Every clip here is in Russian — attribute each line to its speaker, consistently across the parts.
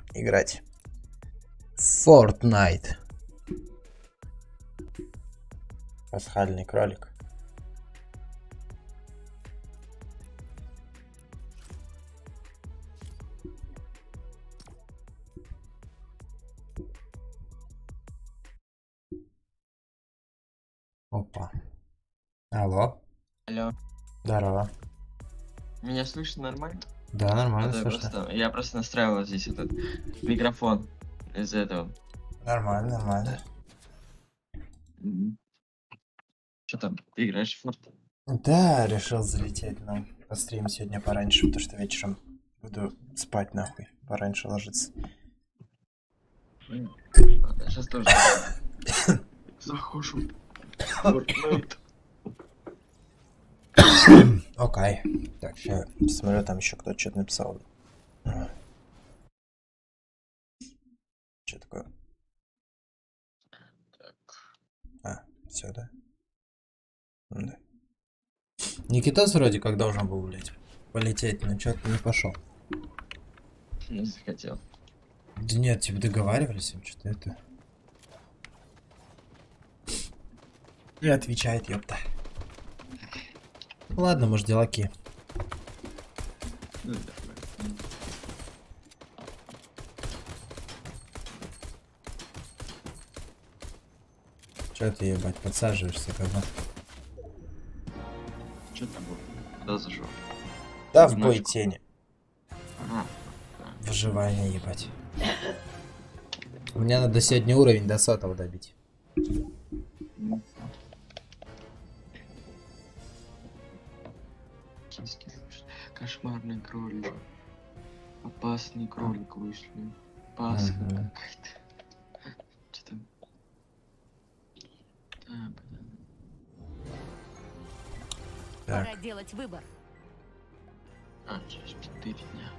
Speaker 1: играть. Fortnite. Пасхальный кролик. Опа. Алло.
Speaker 2: Алло.
Speaker 1: Здорово.
Speaker 2: Меня слышно нормально?
Speaker 1: Да, нормально слышно.
Speaker 2: Я просто настраивал здесь этот микрофон из-за этого.
Speaker 1: Нормально, нормально.
Speaker 2: Что там, ты играешь в Форт?
Speaker 1: Да, решил залететь, но пострим сегодня пораньше, потому что вечером буду спать нахуй. Пораньше ложиться.
Speaker 2: Ладно, сейчас тоже захожу. Fortnite.
Speaker 1: Окей. Так, сейчас посмотрю, там еще кто-то что-то написал. Что такое? А, все, да? Да. Никитос вроде как должен был полететь, но что-то не пошел.
Speaker 2: Не захотел.
Speaker 1: Да нет, типа договаривались, что-то это. Не отвечает, ёпта. Ладно, может, делаки.
Speaker 2: Ну, да.
Speaker 1: Че ты, ебать, подсаживаешься, говно?
Speaker 2: Что там было? Куда зашел?
Speaker 1: Да, в бой тени.
Speaker 2: Ага.
Speaker 1: Выживание, ебать. Мне надо сегодня уровень до 100-го добить.
Speaker 2: Кошмарный кролик. Опасный кролик вышли. Пасха какая-то. Что там?
Speaker 3: Пора делать выбор.
Speaker 2: Через 4 дня.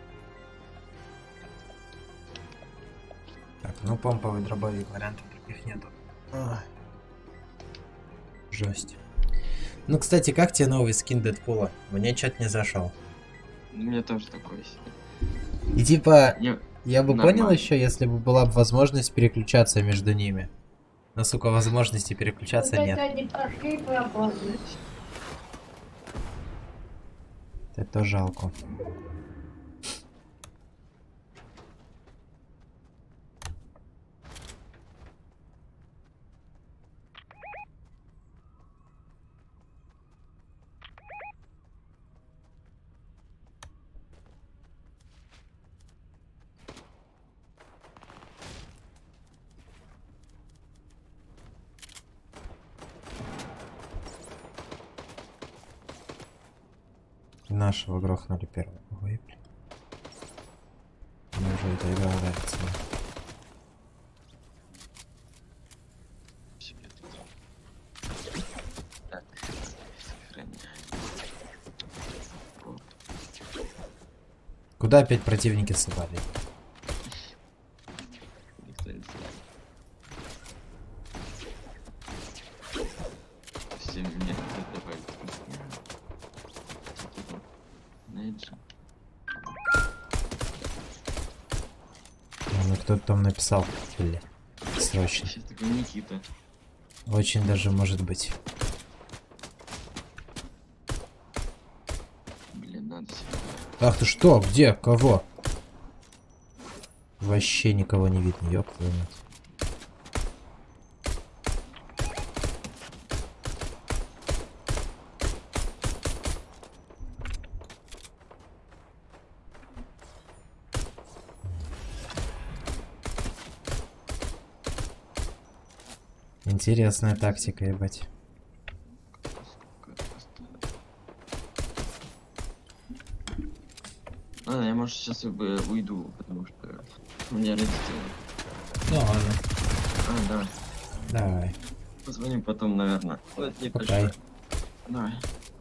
Speaker 1: Так, ну помповый дробовик, вариантов других нету. Жесть. Ну, кстати, как тебе новый скин Дэдпула? Мне что-то не зашел.
Speaker 2: У меня тоже такое себе.
Speaker 1: И типа, я бы
Speaker 2: нормально.
Speaker 1: понял еще, если бы была бы возможность переключаться между ними. Но, сука, возможности переключаться нет. Это жалко. Нашего грохнули первого. Ой, блин. Мне уже эта игра нравится.
Speaker 2: Так, сохраняем.
Speaker 1: Куда опять противники собрали?
Speaker 2: Никто не знает. Все меня хотят добавить. Найджи.
Speaker 1: Ну, кто-то там написал. Бля. Срочно.
Speaker 2: Сейчас такой Никита.
Speaker 1: Очень даже может быть.
Speaker 2: Блин, надо себе.
Speaker 1: Ах ты что? Где? Кого? Вообще никого не видно, ёб твою мать. Интересная тактика, ебать.
Speaker 2: Ладно, я может сейчас уйду, потому что у меня родители.
Speaker 1: Ну ладно.
Speaker 2: Давай.
Speaker 1: Давай.
Speaker 2: Позвоним потом, наверное. Вот не
Speaker 1: Окей.
Speaker 2: пришло. Давай.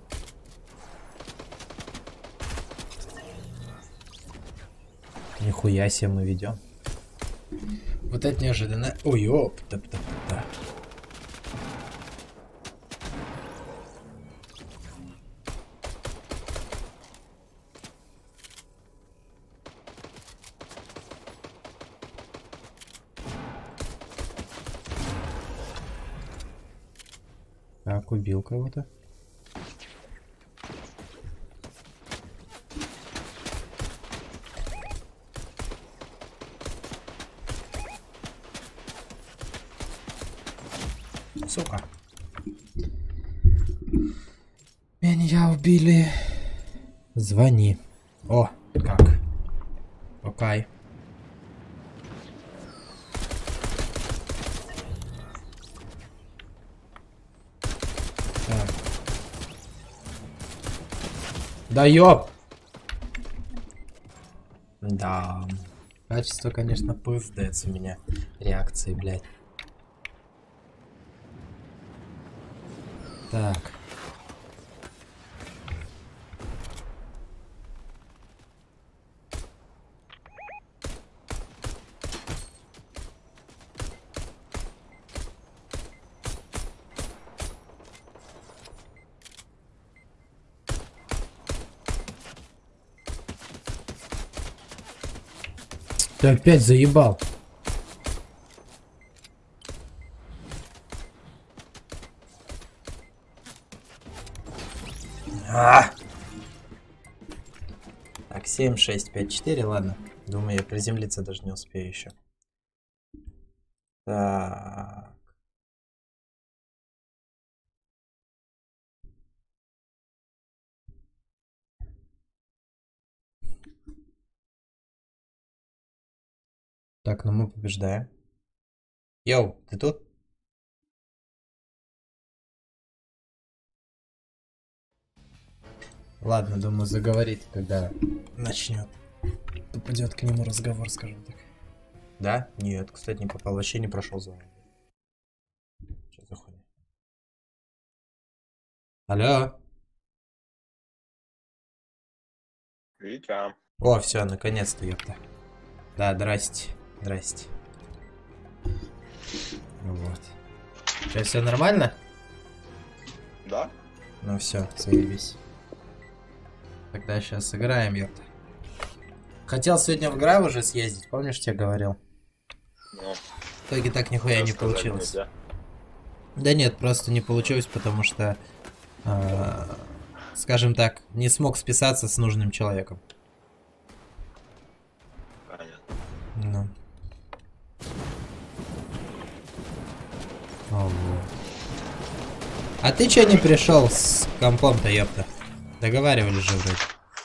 Speaker 1: Нихуя себе мы ведем. Вот это неожиданно. Ой, оп, да. Так, убил кого-то. Сука. Меня убили. Звони. О, как? Окей. Так. Да ёп! Да. Качество, конечно, пиздец у меня. Реакции, блядь. Так. Ты опять заебал. Так, 7, 6, 5, 4, ладно. Думаю, я приземлиться даже не успею еще. Так. Так, ну мы побеждаем. Йоу, ты тут? Ладно, думаю, заговорит, когда начнет. Попадет к нему разговор, скажем так. Да? Нет, кстати, не попал. Вообще не прошел зону. Что за хуйня? Алло?
Speaker 4: Витя.
Speaker 1: О, все, наконец-то, ёпта. Да, здрасте. Здрасте. Вот. Сейчас все нормально?
Speaker 4: Да?
Speaker 1: Ну все, заебись. Тогда сейчас сыграем, ёпта. Хотел сегодня в Грав уже съездить, помнишь, тебе говорил?
Speaker 4: Ну,
Speaker 1: В итоге так нихуя не получилось.
Speaker 4: нельзя.
Speaker 1: Да нет, просто не получилось, потому что, скажем так, не смог списаться с нужным человеком.
Speaker 4: Понятно.
Speaker 1: Ну. Ого. А ты чё не пришел с компом-то, ёпта? Договаривались же вроде.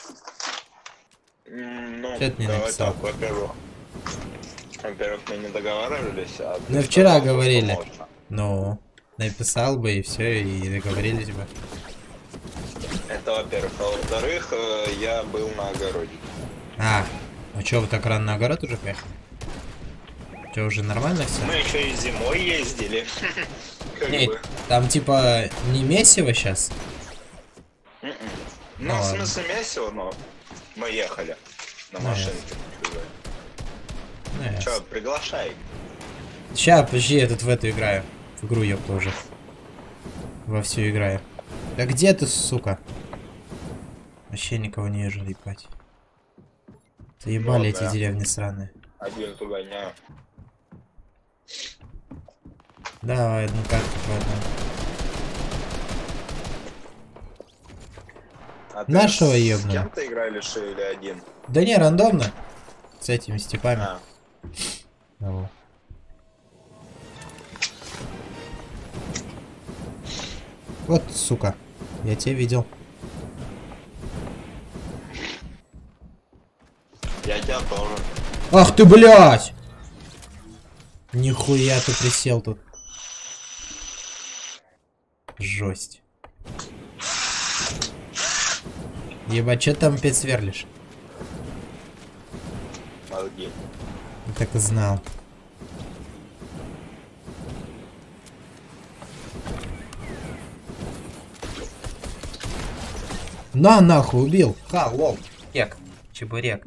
Speaker 4: Ну,
Speaker 1: Чё ты не
Speaker 4: давай
Speaker 1: написал?
Speaker 4: так, во-первых, мы не договаривались, а ты
Speaker 1: Ну вчера
Speaker 4: сказал, что
Speaker 1: говорили.
Speaker 4: можно.
Speaker 1: Ну, написал бы и все, и договорились бы.
Speaker 4: Это во-первых. А во-вторых, я был на огороде.
Speaker 1: А чё, вы так рано на огород уже поехали? Чё, уже нормально все?
Speaker 4: Мы еще и зимой ездили. Как
Speaker 1: Нет,
Speaker 4: бы.
Speaker 1: там типа не месиво сейчас?
Speaker 4: Ну,
Speaker 1: Ну,
Speaker 4: в
Speaker 1: ладно.
Speaker 4: смысле месиво, но мы ехали на
Speaker 1: Ну,
Speaker 4: машинке.
Speaker 1: Ну,
Speaker 4: Че, приглашай.
Speaker 1: Ща, подожди, я тут в эту играю. В игру я тоже. Во всю играю. Да где ты, сука? Вообще никого не вижу, ебать. Заебали
Speaker 4: Ну,
Speaker 1: эти
Speaker 4: да.
Speaker 1: деревни сраные.
Speaker 4: Один туда не.
Speaker 1: Давай, одну карту продам.
Speaker 4: А ты
Speaker 1: Нашего
Speaker 4: с
Speaker 1: ёбнули.
Speaker 4: кем-то играешь или один?
Speaker 1: Да не, рандомно. С этими степами.
Speaker 4: А,
Speaker 1: Ну. Вот, сука. Я тебя видел.
Speaker 4: я тебя тоже.
Speaker 1: Ах ты, блядь! Нихуя ты присел тут. Жесть. Ебать, что там опять сверлишь?
Speaker 4: Мозги.
Speaker 1: Я так и знал. На, нахуй, убил. Ха, лол. Кек. Чебурек.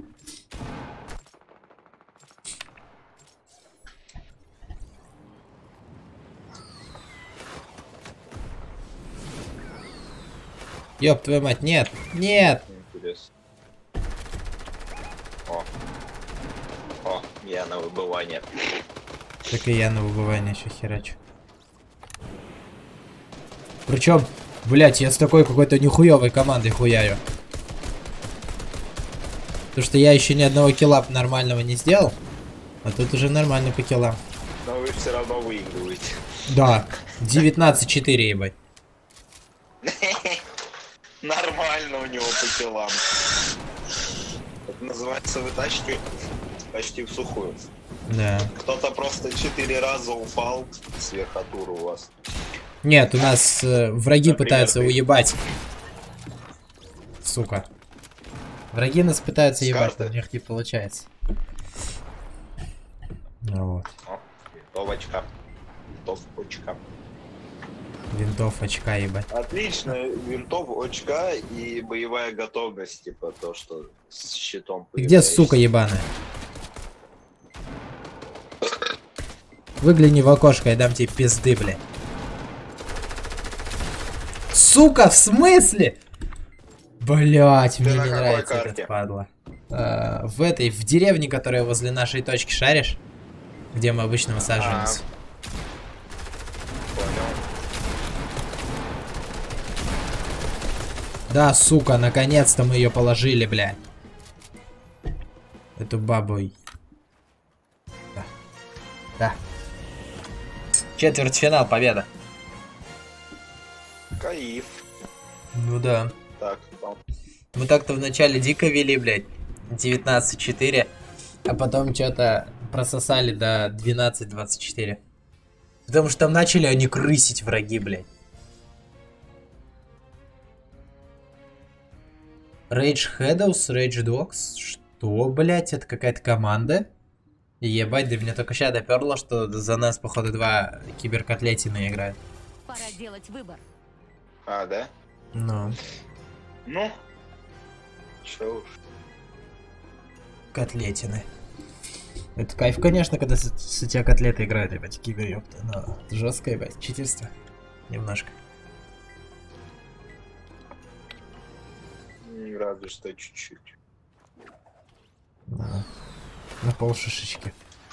Speaker 1: Ёб твою мать, нет, нет.
Speaker 4: Интересно. О, я на выбывание.
Speaker 1: Так и я на выбывание еще херачу. Причем, блять, я с такой какой-то нихуевой командой хуярю. Потому что я еще ни одного килла нормального не сделал. А тут уже нормально по киллам.
Speaker 4: Но вы все равно выигрываете.
Speaker 1: Да, 19-4, ебать.
Speaker 4: Нормально у него по киллам. Это называется вы тащите почти в сухую.
Speaker 1: Да.
Speaker 4: Кто-то просто 4 раза упал с верхотуры у вас.
Speaker 1: Нет, у нас враги
Speaker 4: Например,
Speaker 1: пытаются
Speaker 4: ты.
Speaker 1: уебать. Сука. Враги нас пытаются
Speaker 4: С
Speaker 1: ебать, но
Speaker 4: карты?
Speaker 1: у них не получается. Ну вот.
Speaker 4: О, винтовочка. Винтовочка.
Speaker 1: Винтов очка ебать.
Speaker 4: Отлично, винтовочка и боевая готовность, типа то, что с щитом
Speaker 1: Ты где,
Speaker 4: появляешься.
Speaker 1: сука ебаная? Выгляни в окошко, я дам тебе пизды, блядь. Сука, в смысле? Блять, мне
Speaker 4: на
Speaker 1: не
Speaker 4: какой
Speaker 1: нравится
Speaker 4: карте?
Speaker 1: этот падла. В деревне, которая возле нашей точки, шаришь? Где мы обычно высаживаемся.
Speaker 4: Понял.
Speaker 1: Да, сука, наконец-то мы ее положили, блядь. Эту бабу. Да. Да. Четвертьфинал, победа.
Speaker 4: Каиф.
Speaker 1: Ну да.
Speaker 4: Так, там.
Speaker 1: Мы так-то вначале дико вели, блядь. 19-4. А потом что-то прососали до 12-24. Потому что там начали они крысить враги, блядь. Rage Shadows, Rage Dogs? Что, блядь, это какая-то команда? Ебать, да мне только сейчас доперло, что за нас, походу, 2 киберкотлетины играют.
Speaker 3: Пора делать выбор.
Speaker 4: А, да?
Speaker 1: Ну,
Speaker 4: Ну. Чё уж.
Speaker 1: котлетины. Это кайф, конечно, когда с тебя котлеты играют, ебать, кибер, ёпта. Но жестко, ебать, читерство. Немножко.
Speaker 4: Разве что чуть-чуть.
Speaker 1: Да. На полшишечки.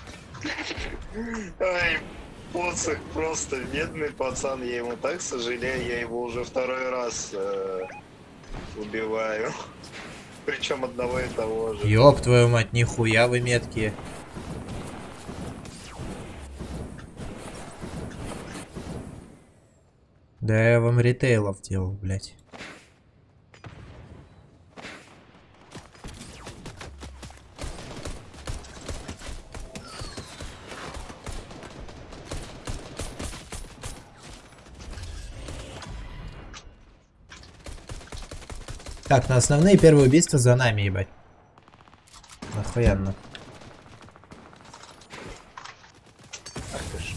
Speaker 4: Ай, поцик, просто бедный пацан, я ему так сожалею, я его уже второй раз убиваю. Причем одного и того же.
Speaker 1: Ёб твою мать, нихуя вы меткие. Да я вам ритейлов делал, блядь. Так, на основные первые убийства за нами, ебать. Охуенно.
Speaker 4: Ах ты ж.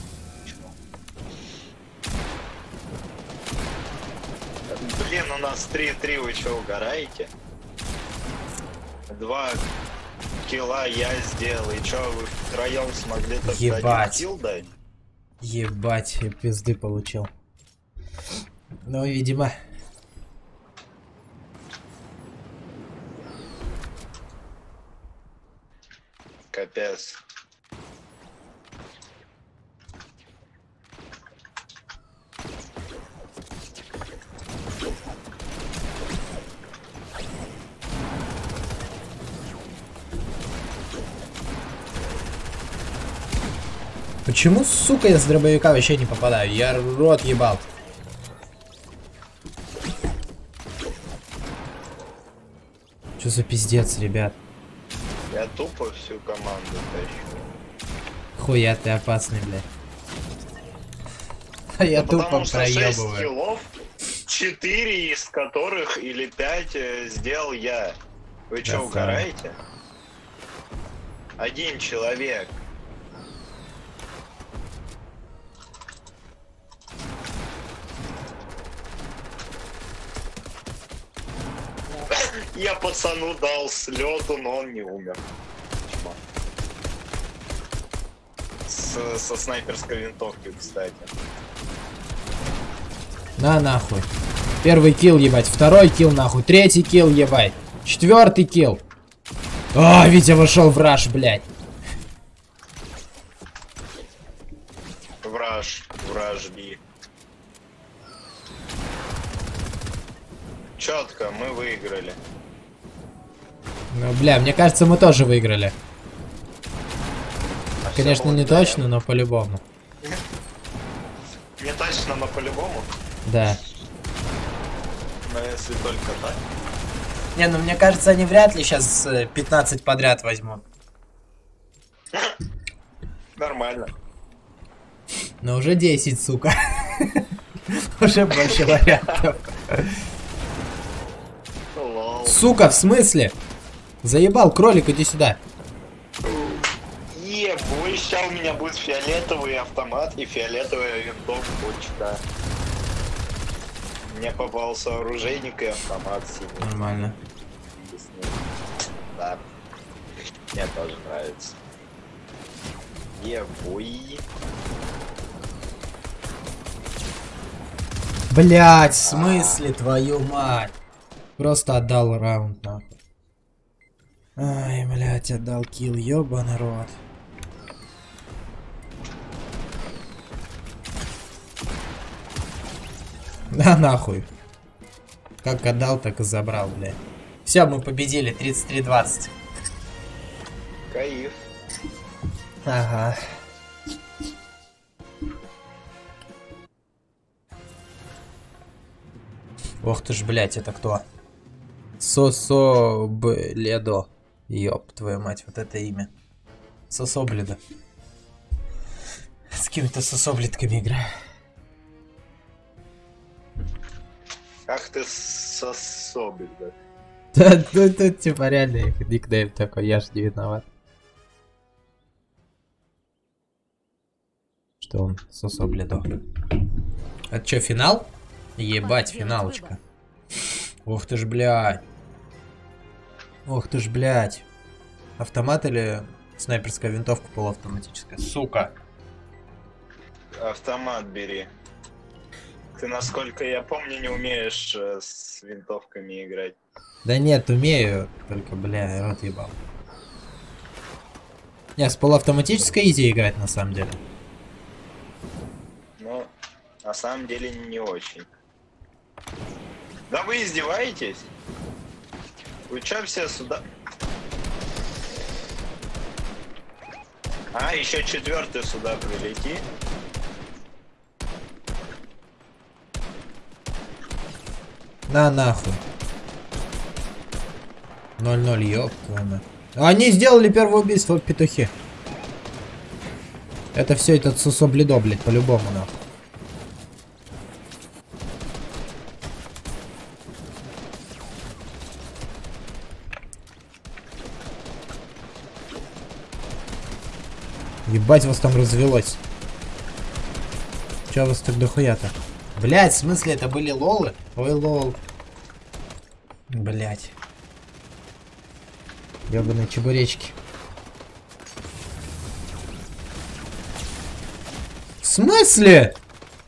Speaker 4: Блин, у нас 3-3, вы чё, угораете? 2 килла я сделал, и чё, вы втроем смогли только 1
Speaker 1: Ебать.
Speaker 4: килл дать?
Speaker 1: Ебать, я пизды получил. Ну, видимо.
Speaker 4: Капец.
Speaker 1: Почему, сука, я с дробовика вообще не попадаю? Я рот ебал. Что за пиздец, ребят?
Speaker 4: Я тупо всю команду тащу.
Speaker 1: Хуя ты опасный, блядь. А я
Speaker 4: Да
Speaker 1: тупо
Speaker 4: потому что 6
Speaker 1: проебываю.
Speaker 4: киллов, 4 из которых или 5 сделал я. Вы
Speaker 1: Да,
Speaker 4: что, угораете? 1 человек. Я пацану дал слету, но он не умер. Чмо. Со снайперской винтовки, кстати.
Speaker 1: На нахуй. Первый килл, ебать. Второй килл, нахуй. Третий килл, ебать. 4-й килл. А, Витя вошел в раш, блядь.
Speaker 4: Вражби. Четко, мы выиграли.
Speaker 1: Ну, бля, мне кажется, мы тоже выиграли.
Speaker 4: А всё
Speaker 1: Конечно, не
Speaker 4: благодаря-
Speaker 1: точно, но по-любому.
Speaker 4: Не точно, но по-любому.
Speaker 1: Да.
Speaker 4: Но если только так.
Speaker 1: Не, ну мне кажется, они вряд ли сейчас 15 подряд возьмут.
Speaker 4: Нормально.
Speaker 1: Но уже 10, сука. Уже больше вариантов.
Speaker 4: Лол.
Speaker 1: Сука, в смысле? Заебал, кролик, иди сюда.
Speaker 4: Ебой, сейчас у меня будет фиолетовый автомат и фиолетовая винтовка. Мне попался оружейник и автомат синий.
Speaker 1: Нормально.
Speaker 4: Да. Мне тоже нравится. Ебой.
Speaker 1: Блять, в смысле, твою мать? Просто отдал раунд, нахуй. Ай, блять, отдал килл, ёбаный рот. Да нахуй. Как отдал, так и забрал, блядь. Все, мы победили, 33-20.
Speaker 4: Кайф.
Speaker 1: Ага. Ох ты ж, блядь, это кто? Сособледо. Ёб твою мать, вот это имя. Сособледо. С какими-то сособлетками играю.
Speaker 4: Ах ты сособель, да.
Speaker 1: Да, тут типа реально их никнейм такой, я ж не виноват. Что он сособледо. Это что, финал? Ебать, финалочка. Ух ты ж, блядь. Ох ты ж, блядь. Автомат или снайперская винтовка полуавтоматическая? Сука.
Speaker 4: Автомат бери. Ты, насколько я помню, не умеешь с винтовками играть.
Speaker 1: Да нет, умею. Только, бля, рот ебал. Не, с полуавтоматической изи играть на самом деле.
Speaker 4: Но на самом деле не очень. Да вы издеваетесь? Вы чё все сюда? А, еще четвертый сюда прилети.
Speaker 1: На нахуй. 0-0, ёб твою мать. Они сделали первое убийство в петухе. Это все этот сусобледо, блядь, по-любому нахуй. Ебать, вас там развелось. Чё вас так дохуя-то? Блять, в смысле, это были лолы? Ой, лол. Блять. Ёбаные чебуречки. В смысле?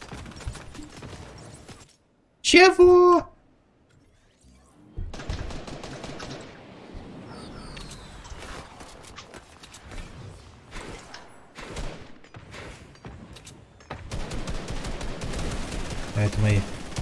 Speaker 1: Чего? А это мои.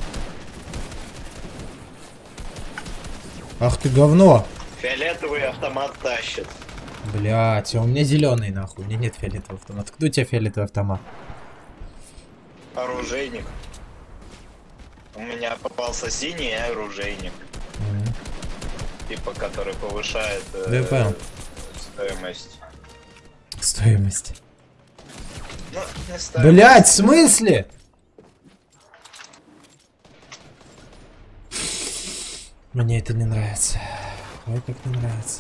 Speaker 1: Ах ты говно!
Speaker 4: Фиолетовый автомат тащит.
Speaker 1: Блять, а у меня зеленый нахуй. У меня нет фиолетового автомата. Кто у тебя фиолетовый автомат?
Speaker 4: Оружейник. У меня попался синий оружейник. Типа, который повышает
Speaker 1: Да я понял.
Speaker 4: стоимость.
Speaker 1: Стоимость.
Speaker 4: Ну, не стоимость.
Speaker 1: Блять, в смысле? Мне это не нравится. Ой, как не нравится.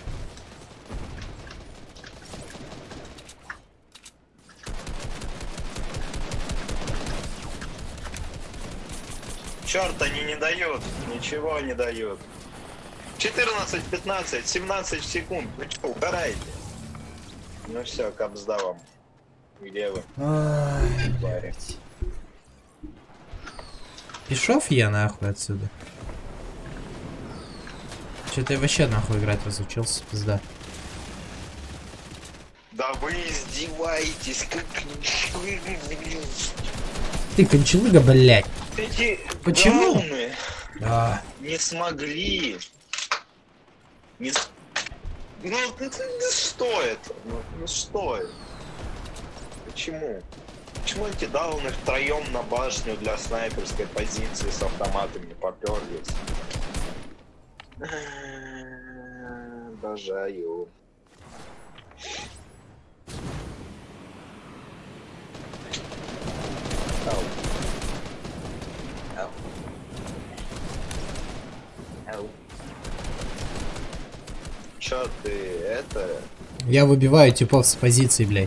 Speaker 4: Черт, они не дают. Ничего не дают. 14, 15, 17 секунд. Вы что, угораете? Ну все, капсда вам. Где вы?
Speaker 1: Ай, блядь. Пішов я нахуй отсюда. Что-то я вообще нахуй играть разучился, пизда.
Speaker 4: Да вы издеваетесь, как...
Speaker 1: Ты кончалыга, блядь.
Speaker 4: Эти
Speaker 1: Почему?
Speaker 4: говны.
Speaker 1: Да.
Speaker 4: Не смогли. Не... Что это? Ну что это? Почему? Почему эти дауны втроем на башню для снайперской позиции с автоматами поперлись? Обожаю. Ау. Ау. Ау. Чё ты это?
Speaker 1: Я выбиваю типов с позиции, блядь.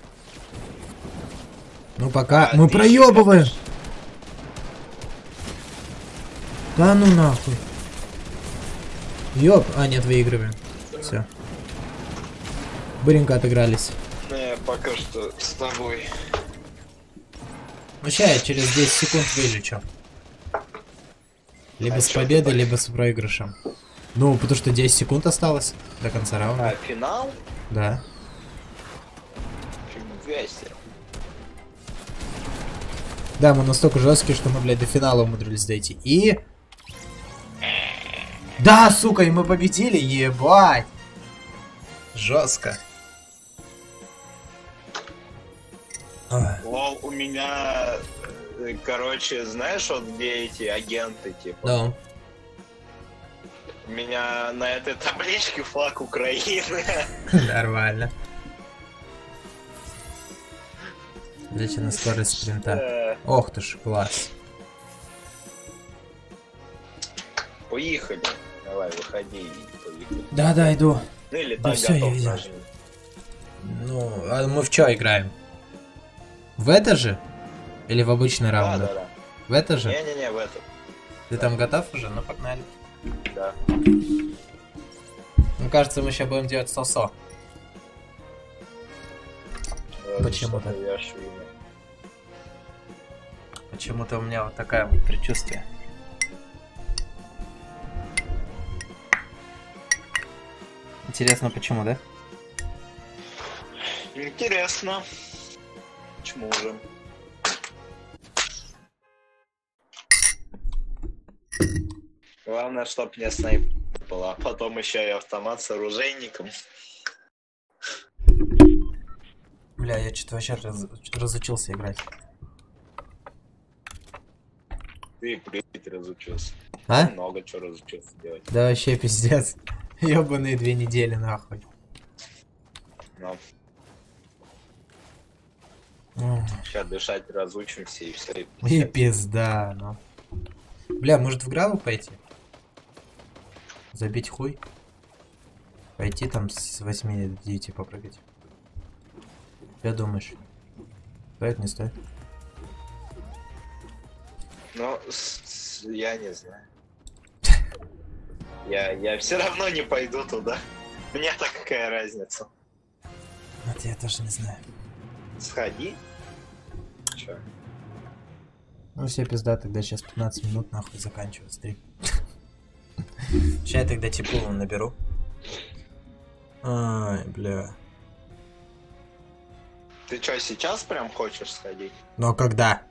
Speaker 1: Ну пока
Speaker 4: А,
Speaker 1: мы
Speaker 4: ты
Speaker 1: проебываем.
Speaker 4: ещё
Speaker 1: Да ну нахуй. Ёп, а нет, выигрываем. Все. Быренько отыгрались.
Speaker 4: Я пока что с тобой.
Speaker 1: Ну ща я через 10 секунд вылечу. Либо
Speaker 4: А
Speaker 1: с
Speaker 4: чё
Speaker 1: победой,
Speaker 4: ты
Speaker 1: либо с проигрышем. Ну, потому что 10 секунд осталось до конца раунда.
Speaker 4: А, финал?
Speaker 1: Да.
Speaker 4: Фига себе.
Speaker 1: Да, мы настолько жесткие, что мы, блядь, до финала умудрились дойти. И... Да, сука, и мы победили, ебать! Жестко.
Speaker 4: Лол, у меня, короче, знаешь, вот где эти агенты, типа?
Speaker 1: Да.
Speaker 4: У меня на этой табличке флаг Украины.
Speaker 1: Нормально. Идите на скорость спринта. Ох ты ж, класс.
Speaker 4: Поехали. Давай, выходи и поехали.
Speaker 1: Да, иду.
Speaker 4: Ну или
Speaker 1: Да
Speaker 4: так
Speaker 1: всё, я
Speaker 4: готов
Speaker 1: видел.
Speaker 4: нажми.
Speaker 1: Ну, а мы в чё играем? В это же? Или в обычный раунд?
Speaker 4: Да.
Speaker 1: В это же?
Speaker 4: Не-не-не, в этот.
Speaker 1: Ты там готов уже? Ну, погнали.
Speaker 4: Да.
Speaker 1: Мне кажется, мы сейчас будем делать сосо. Почему-то.
Speaker 4: Что-то я швину.
Speaker 1: Почему-то у меня вот такая вот предчувствие. Интересно, почему, да?
Speaker 4: Интересно. Почему же? Главное, чтоб мне снайпер была, а потом еще и автомат с оружейником.
Speaker 1: Бля, я что-то вообще разучился играть.
Speaker 4: Ты блядь, разучился.
Speaker 1: А?
Speaker 4: Много чего разучился делать.
Speaker 1: Да вообще пиздец. Ёбаные 2 недели нахуй.
Speaker 4: Но
Speaker 1: М,
Speaker 4: сейчас дышать разучимся и все.
Speaker 1: И пизда, ну. Бля, может в Граву пойти? Забить хуй? Пойти там с 8 до 9 попрыгать. Что думаешь? Стоит, не стоит?
Speaker 4: Ну, я не знаю. Я все равно не пойду туда. Мне-то какая разница?
Speaker 1: Вот я тоже не знаю.
Speaker 4: Сходи. Чё?
Speaker 1: Ну все пизда, тогда сейчас 15 минут нахуй заканчиваю стрим. Сейчас я тогда тепло наберу. Ай, бля.
Speaker 4: Ты чё, сейчас прям хочешь сходить?
Speaker 1: Но когда?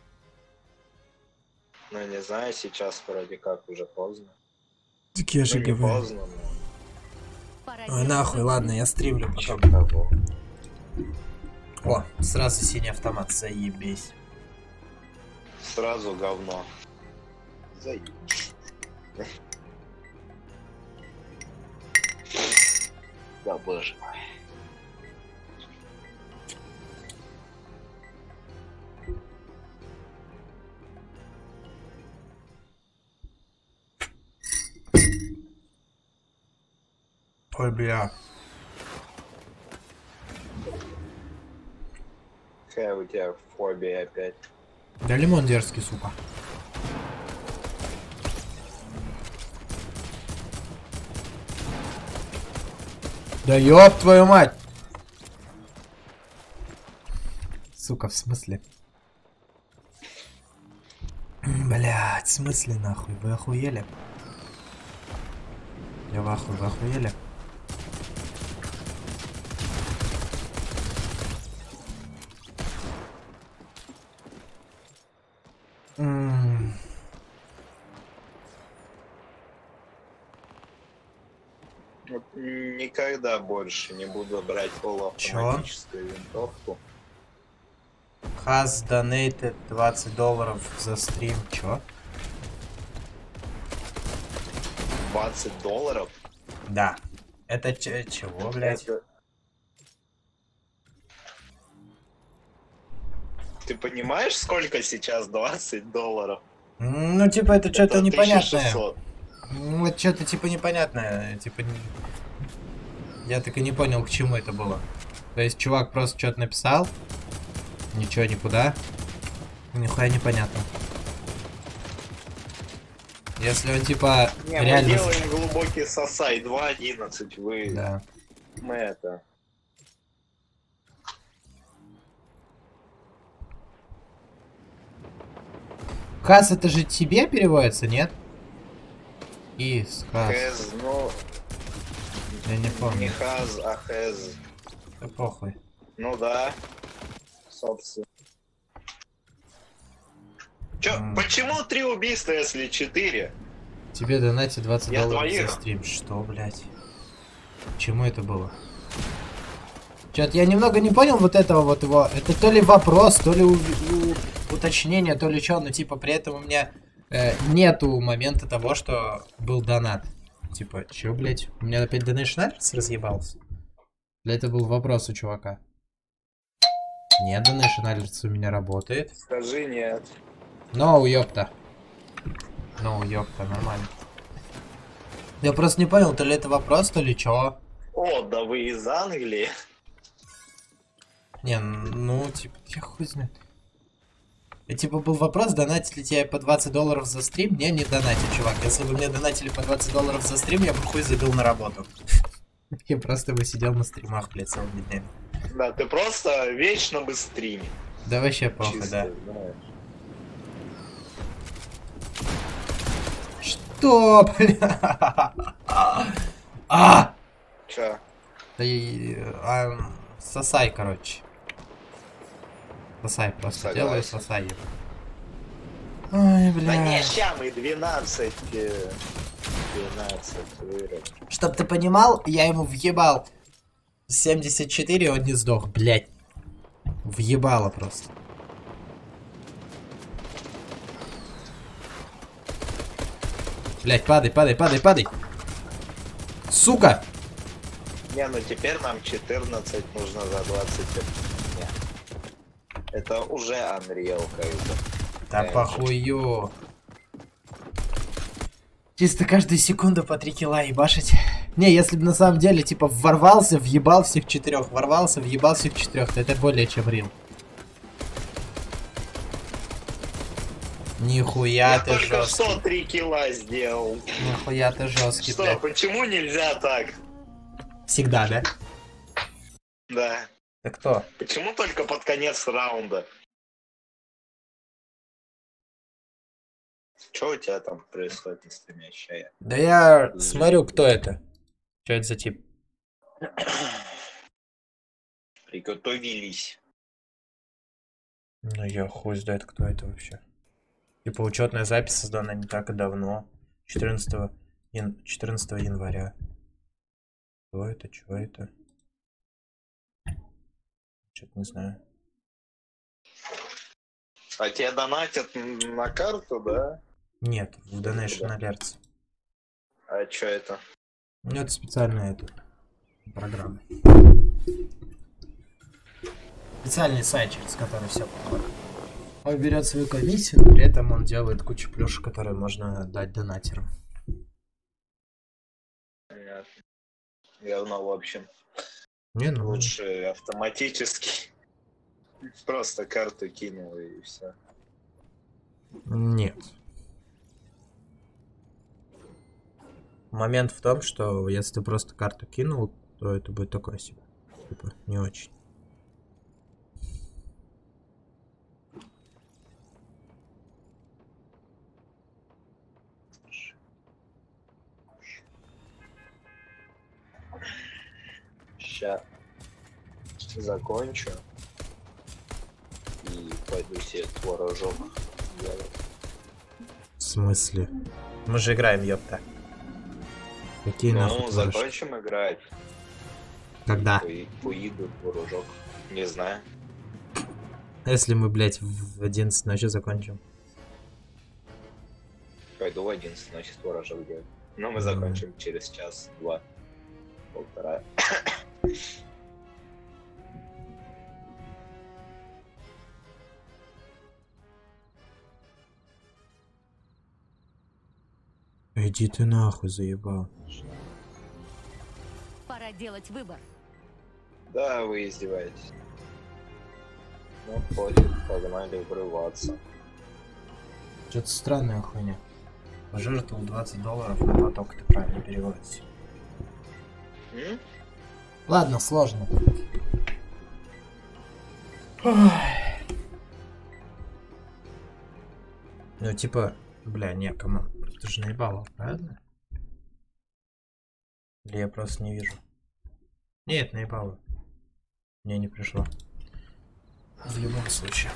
Speaker 4: Ну, не знаю, сейчас вроде как уже поздно.
Speaker 1: Так я
Speaker 4: Ну, не поздно, но...
Speaker 3: Пора
Speaker 1: Ой,
Speaker 3: делать
Speaker 1: нахуй,
Speaker 3: выбор.
Speaker 1: ладно, я стримлю
Speaker 4: Чё
Speaker 1: потом.
Speaker 4: того?
Speaker 1: О, сразу синий автомат, заебись.
Speaker 4: Сразу говно. Заебись. Да, боже мой.
Speaker 1: Ой, бля.
Speaker 4: Какая у тебя фобия опять?
Speaker 1: Да лимон дерзкий, сука. Да ёб твою мать! Сука, в смысле? Блять, в смысле нахуй? Вы охуели? Я в ахуе, вы охуели?
Speaker 4: никогда больше не буду брать полуавтоматическую винтовку.
Speaker 1: Has donated $20 за стрим. Чё?
Speaker 4: $20?
Speaker 1: Да. Это чего, блядь?
Speaker 4: Это... Ты понимаешь, сколько сейчас $20?
Speaker 1: Ну, типа, это что-то непонятное.
Speaker 4: 1600.
Speaker 1: Ну, это что-то, типа, непонятное. Типа, я так и не понял, к чему это было. То есть, чувак просто что-то написал. Ничего, никуда. Нихуя непонятно. Если он, типа,
Speaker 4: Не,
Speaker 1: реально...
Speaker 4: мы делаем глубокий сосай, 2.11, вы...
Speaker 1: Да.
Speaker 4: Мы это...
Speaker 1: Хас, это же тебе переводится, нет? Хас.
Speaker 4: Хэз, ну...
Speaker 1: Я не помню.
Speaker 4: Не хаз, а хэз.
Speaker 1: Да похуй.
Speaker 4: Ну да. Собственно. Чё, почему 3 убийства, если 4?
Speaker 1: Тебе донатят $20
Speaker 4: Я
Speaker 1: за
Speaker 4: двоих.
Speaker 1: стрим. Что, блядь? Чему это было? Чё-то я немного не понял вот этого вот его. Это то ли вопрос, то ли уточнение, то ли что. Но типа при этом у меня нету момента того, что был донат. Типа, чё, блядь? У меня опять Donation Alerts разъебался? Для этого был вопрос у чувака. Нет, Donation Alerts у меня работает.
Speaker 4: Скажи нет.
Speaker 1: No, ёпта. No, ёпта, нормально. Я просто не понял, то ли это вопрос, то ли чё.
Speaker 4: О, да вы из Англии.
Speaker 1: Не, ну, типа, я хуй знает. И, типа, был вопрос, донатить ли тебе по $20 за стрим? Мне не донатит, чувак. Если бы мне донатили по $20 за стрим, я бы хуй забил на работу. Я просто бы сидел на стримах, блядь, целыми днями.
Speaker 4: Да, ты просто вечно бы стримил.
Speaker 1: Да вообще похуй, да.
Speaker 4: Знаешь.
Speaker 1: Что, бля? А!
Speaker 4: Чё?
Speaker 1: Да сосай, короче. Сосай просто.
Speaker 4: Согласен.
Speaker 1: Делаю сосай. Ой,
Speaker 4: Да
Speaker 1: бля.
Speaker 4: не, ща мы 12 вырубим.
Speaker 1: Чтоб ты понимал, я ему въебал 74, он не сдох, блядь. Въебало просто. Блядь, падай, падай, падай, падай. Сука!
Speaker 4: Не, ну теперь нам 14 нужно за 20. Не. Это уже Unreal как-то.
Speaker 1: Да похую. Чисто каждую секунду по 3 килла ебашить. Не, если бы на самом деле, типа, ворвался, въебал всех 4, ворвался, въебал всех 4, то это более чем рил. Нихуя
Speaker 4: Я
Speaker 1: ты
Speaker 4: только
Speaker 1: жесткий.
Speaker 4: что 3 килла сделал.
Speaker 1: Нихуя ты жесткий,
Speaker 4: Что,
Speaker 1: блядь.
Speaker 4: почему нельзя так?
Speaker 1: Всегда, да?
Speaker 4: Да.
Speaker 1: Ты кто?
Speaker 4: Почему только под конец раунда? Что у тебя там происходит на стриме, ща?
Speaker 1: Да я смотрю, кто это. Что это за тип?
Speaker 4: Приготовились.
Speaker 1: Ну я хуй знает, кто это вообще. Типа учетная запись создана не так и давно. 14 января. Кто это? Чего это? Что-то не знаю.
Speaker 4: А тебе донатят на карту, да?
Speaker 1: Нет, в Donation Alerts.
Speaker 4: А что это?
Speaker 1: Ну это специальная программа. Специальный сайт, через который все проходит. Он берет свою комиссию, но при этом он делает кучу плюшек, которые можно дать донатерам.
Speaker 4: Понятно. Говно, в общем.
Speaker 1: Не, ну...
Speaker 4: Лучше автоматически. Просто карту кинул и все.
Speaker 1: Нет. Момент в том, что если ты просто карту кинул, то это будет такое себе. Типа, не очень.
Speaker 4: Сейчас закончу и пойду себе творожок делать.
Speaker 1: В смысле? Мы же играем, ёпта. Какие нахуй
Speaker 4: Ну,
Speaker 1: творожки?
Speaker 4: закончим играть.
Speaker 1: Когда?
Speaker 4: Поеду в Вооружок. Не знаю.
Speaker 1: Если мы, блядь, в 11 ночи закончим.
Speaker 4: Пойду в 11 ночи с Вооружок делать. Но мы закончим через час, два, полтора.
Speaker 1: Иди ты нахуй, заебал.
Speaker 3: Пора делать выбор.
Speaker 4: Да, вы издеваетесь. Ну, пофиг, погнали врываться.
Speaker 1: Что-то странная хуйня. Пожертвовал $20, но поток это правильно переводится. Ладно, сложно. Ну, типа, бля, не, камон. Ты же наебало, правильно? Или я просто не вижу? Нет, наебало. Мне не пришло. В любом случае.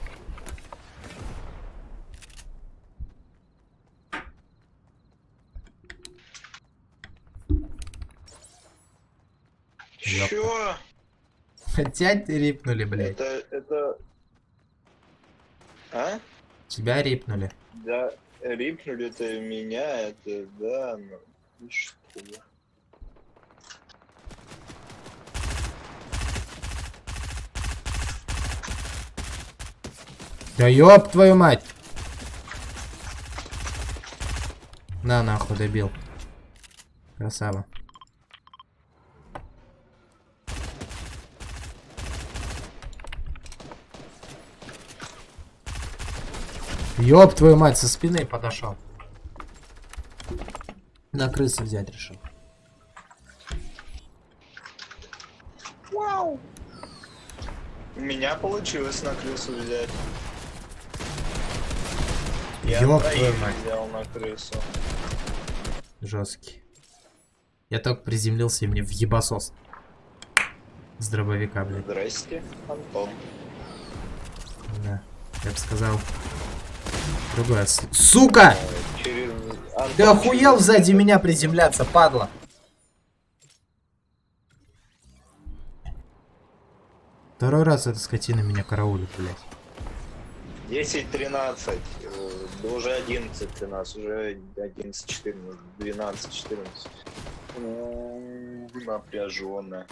Speaker 4: Чё?
Speaker 1: Хотя ты рипнули, блядь.
Speaker 4: Это... А?
Speaker 1: Тебя рипнули.
Speaker 4: Да, рипнули-то меня, это да, ну что?
Speaker 1: Да ёб твою мать! На нахуй, добил. Красава. Ёб твою мать, со спины подошел. На крысу взять решил.
Speaker 4: Вау! У меня получилось на крысу взять. Я
Speaker 1: Ёб
Speaker 4: троих
Speaker 1: твою мать.
Speaker 4: взял на крысу.
Speaker 1: Жесткий. Я только приземлился и мне в ебасос. С дробовика, блядь.
Speaker 4: Здрасте, Антон.
Speaker 1: Да. Я бы сказал. Другое. Сука! Ты охуел сзади меня приземляться, падла? Второй раз эта скотина меня караулит, блядь.
Speaker 4: 10-13. Да уже 11-13. Уже 11-14. 12-14. Напряженно.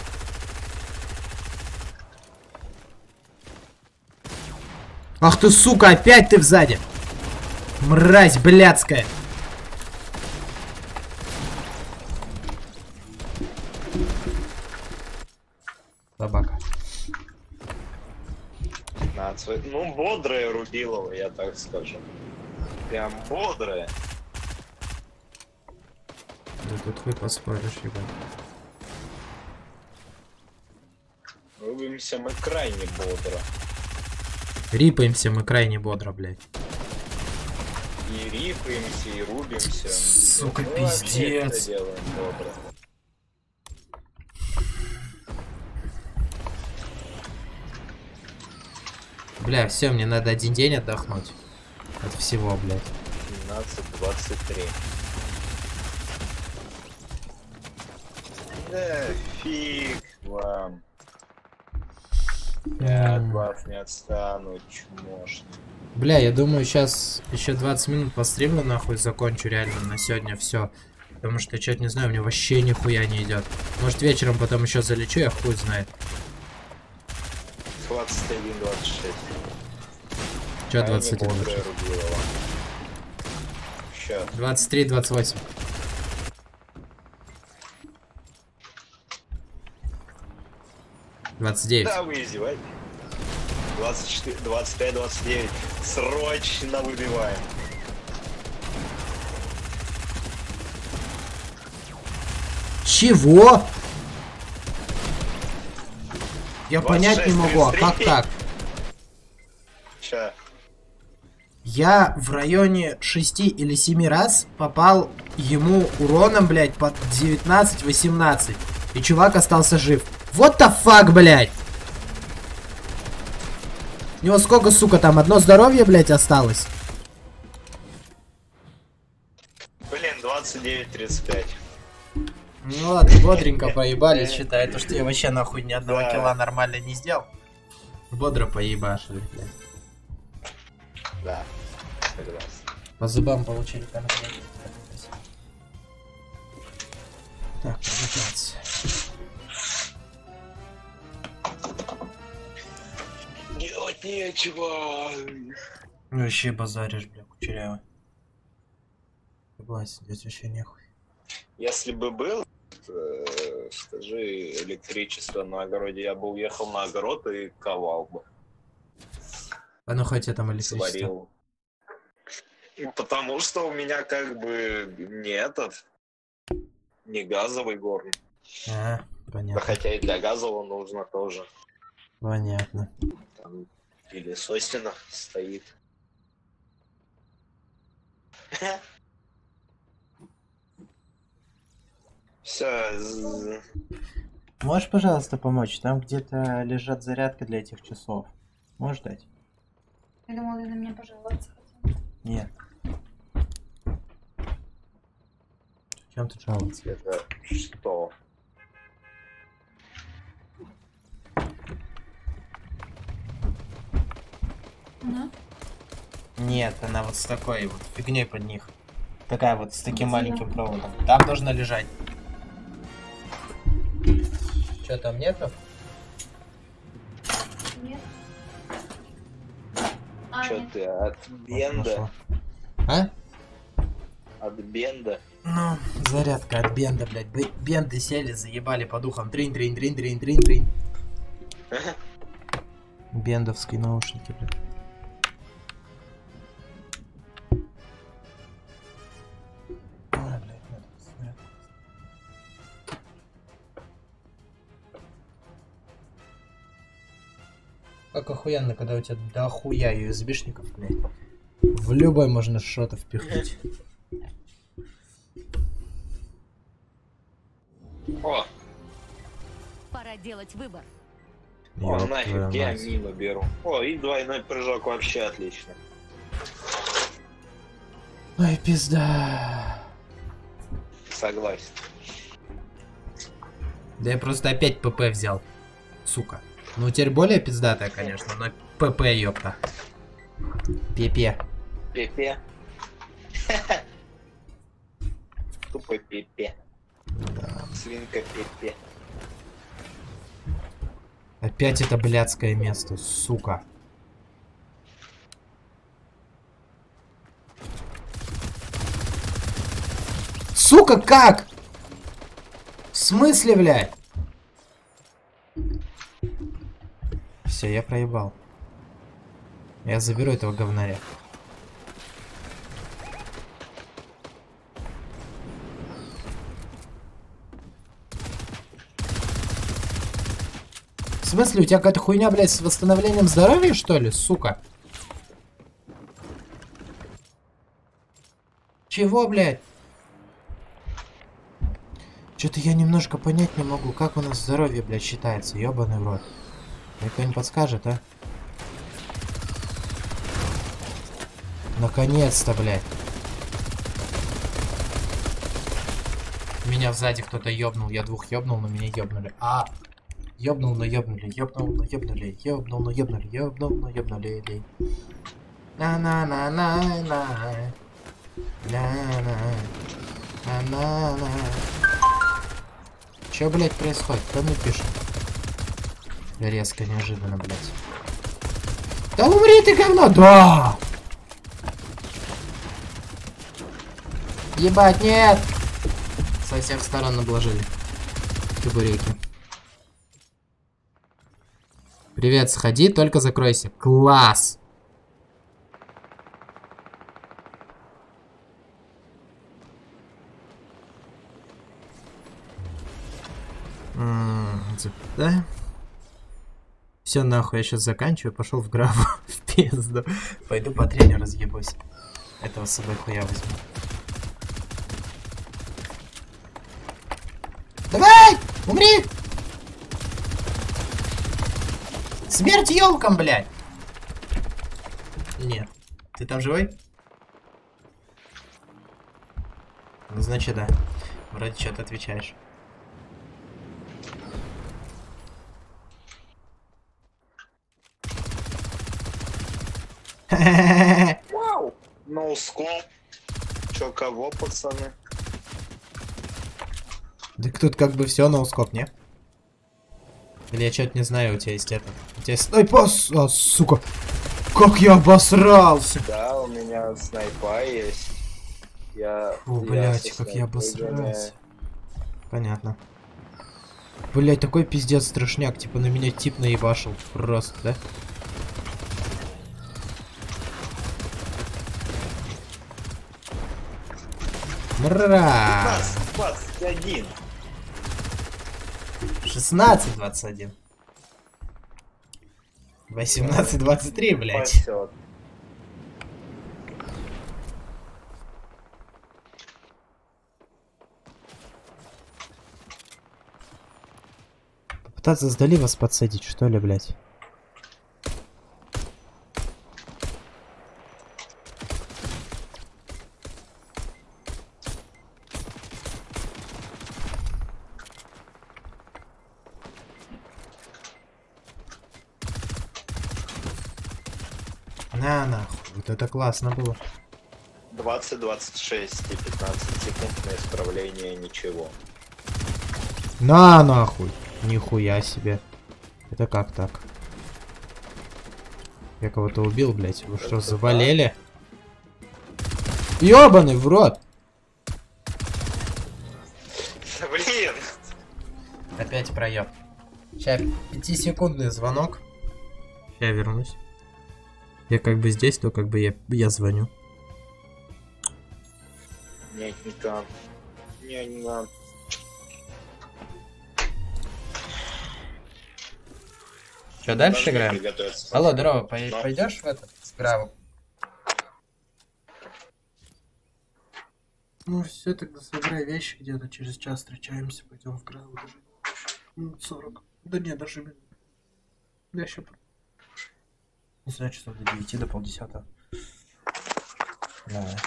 Speaker 1: Ах ты, сука, опять ты сзади! Мразь блядская! Собака.
Speaker 4: 15. Ну, бодрая Рубилова, я так скажу. Прям бодрая.
Speaker 1: Да тут хуй поспоришь, ебать.
Speaker 4: Рубимся мы крайне бодро.
Speaker 1: Рипаемся мы крайне бодро, блядь.
Speaker 4: И рифаемся, и рубимся.
Speaker 1: Сука,
Speaker 4: Мы вообще
Speaker 1: пиздец.
Speaker 4: это делаем бодро.
Speaker 1: Бля, все, мне надо один день отдохнуть. От всего, блядь.
Speaker 4: 17-23. Да, фиг вам. Я от вас не отстану, чмошник.
Speaker 1: Бля, я думаю, сейчас еще 20 минут по стриму нахуй закончу реально на сегодня все. Потому что, что-то не знаю, мне вообще нихуя не идет. Может вечером потом еще залечу, я хуй знает.
Speaker 4: 21-26.
Speaker 1: Че 21? 23-28. 29.
Speaker 4: Да, вы издеваетесь. 24, 25, 29. Срочно выбиваем.
Speaker 1: Чего? Я понять не
Speaker 4: 26,
Speaker 1: могу, а как
Speaker 4: 33.
Speaker 1: так?
Speaker 4: Ща.
Speaker 1: Я в районе 6 или 7 раз попал ему уроном, блядь, под 19-18. И чувак остался жив. What the fuck, блядь? У него сколько, сука, там одно здоровье, блядь, осталось?
Speaker 4: Блин, 29-35.
Speaker 1: Ну ладно, бодренько поебали, считай. То, что я вообще нахуй ни одного
Speaker 4: Да.
Speaker 1: килла нормально не сделал. Бодро поебашили, блядь.
Speaker 4: Да, согласен.
Speaker 1: По зубам получили конкретно. Так, продолжаться.
Speaker 4: Делать нечего.
Speaker 1: Вообще базаришь, бля, кучерявый. Согласен, здесь вообще нехуй.
Speaker 4: Если бы был, скажи, электричество на огороде, я бы уехал на огород и ковал бы.
Speaker 1: А ну хоть я там электричество.
Speaker 4: Сварил. Потому что у меня как бы не этот, не газовый горн.
Speaker 1: А,
Speaker 4: Да
Speaker 1: понятно.
Speaker 4: хотя и для газового нужно тоже.
Speaker 1: Понятно.
Speaker 4: Там пылесосина стоит. Все.
Speaker 1: Можешь, пожалуйста, помочь? Там где-то лежат зарядка для этих часов. Можешь дать?
Speaker 5: Я думала, ты на меня пожаловаться хотел.
Speaker 1: Нет. В чем тут жаловаться?
Speaker 4: Это что?
Speaker 5: Она?
Speaker 1: Нет, она вот с такой вот фигней под них. Такая вот с таким
Speaker 5: Где?
Speaker 1: маленьким проводом. Там должна лежать. Что там нету?
Speaker 5: Нет. А,
Speaker 4: Чё
Speaker 5: нет.
Speaker 4: ты от бенда?
Speaker 1: А?
Speaker 4: От бенда?
Speaker 1: Ну, зарядка от бенда, блядь. Бенды сели, заебали по духам. Трин-трин-трин-трин-трин-трин. Бендовские наушники, блядь. Ой, блядь, надо посмотреть. Как охуенно, когда у тебя дохуя USB-шников, блядь. В любой можно что-то впихнуть.
Speaker 4: О,
Speaker 3: Пора делать выбор.
Speaker 4: о,
Speaker 1: Ёб
Speaker 4: нафиг,
Speaker 1: твою
Speaker 4: я
Speaker 1: мать.
Speaker 4: мимо беру. О, и двойной прыжок вообще отлично.
Speaker 1: Ой, пизда.
Speaker 4: Согласен.
Speaker 1: Да я просто опять ПП взял. Сука. Ну теперь более пиздатая, конечно, но ПП, ёпта. Пепе.
Speaker 4: Пепе. Тупо Пепе. Свинка Пепе.
Speaker 1: Опять это блядское место, сука. Сука, как? В смысле, блядь? Все, я проебал. Я заберу этого говнаря. В смысле, у тебя какая-то хуйня, блядь, с восстановлением здоровья, что ли, сука? Чего, блядь? Что-то я немножко понять не могу, как у нас здоровье, блядь, считается, ёбаный в рот. Никто не подскажет, а? Наконец-то, блядь. Меня сзади кто-то ёбнул, я двух ёбнул, но меня ёбнули. А! Ёбнул, но ёбнули, ёбнул, но ёбнули, ёбнул, но ёбнули, ёбнул, но ёбнули. На-на-на-на-на. На-на. На-на-на. Чё, блядь, происходит? Кто мне пишет? Резко, неожиданно, блядь. Да умри ты, говно! Да! Ебать, нет! Со всех сторон обложили. Чебуреки. Привет, сходи, только закройся. Класс! Да? Все, нахуй, я сейчас заканчиваю, пошел в графу, в пизду. Пойду по тренеру разъебусь. Этого с собой хуя возьму. Давай! Умри! Смерть елкам, блядь! Нет. Ты там живой? Ну, значит, да. Вроде что-то отвечаешь.
Speaker 4: Вау! Ноускоп. Чё, кого, пацаны?
Speaker 1: Так тут как бы все на ускоп, не? Или я что-то не знаю, у тебя есть это. У тебя есть снайпас! А, сука! Как я обосрался!
Speaker 4: Да, у меня снайпа есть.
Speaker 1: О, блять, как я обосрался. Понятно. Блять, такой пиздец страшняк. Типа на меня тип наебашил. Просто, да? Мра!
Speaker 4: 21.
Speaker 1: 16-21. 18-23, блять.
Speaker 4: Пасёт.
Speaker 1: Попытаться сдали вас подсадить, что ли, блять? На нахуй, вот это классно было.
Speaker 4: 20-26 и 15 секунд на исправление ничего.
Speaker 1: На нахуй, нихуя себе. Это как так? Я кого-то убил, блять. Вы что, заболели? Ёбаный в рот!
Speaker 4: Блин!
Speaker 1: Опять проеб. Сейчас 5-секундный звонок. Я вернусь. Я как бы здесь, то как бы я звоню.
Speaker 4: Нет, никак. Не.
Speaker 1: Что, дальше играем? Алло, здорово, пойдешь в этот справа? Ну все, тогда собирай вещи, где-то через час встречаемся, пойдем в Граву даже. Минут 40. Да нет, даже минут. Да еще. Не знаю, часов до 9, до полдесятого. Давай.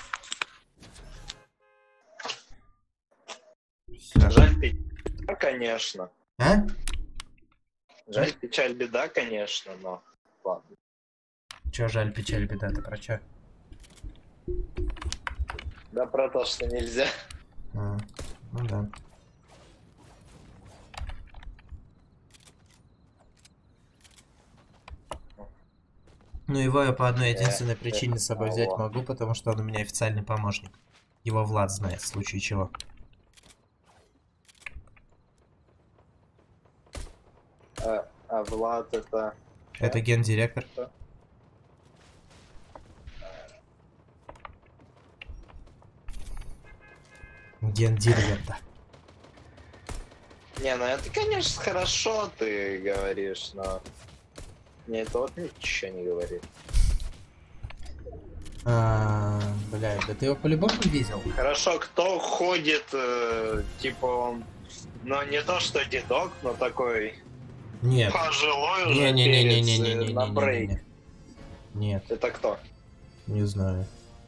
Speaker 1: Всё.
Speaker 4: Жаль, печаль, конечно.
Speaker 1: А?
Speaker 4: Жаль, печаль, беда, конечно, но ладно.
Speaker 1: Чё жаль, печаль, беда, ты про чё?
Speaker 4: Да про то, что нельзя.
Speaker 1: А, ну да. Ну его я по одной единственной причине с собой взять могу, потому что он у меня официальный помощник. Его Влад знает, в случае чего.
Speaker 4: А Влад это...
Speaker 1: Это гендиректор. Гендиректор.
Speaker 4: Не, ну это, конечно, хорошо, ты говоришь, но... Мне это вот ничего не говорит.
Speaker 1: Блядь, да ты его по-любому видел?
Speaker 4: Хорошо, кто ходит, типа он... Ну, не то, что дедок, но такой...
Speaker 1: Нет.
Speaker 4: Пожилой уже перец на брейк.
Speaker 1: Нет,
Speaker 4: Это кто?
Speaker 1: не знаю.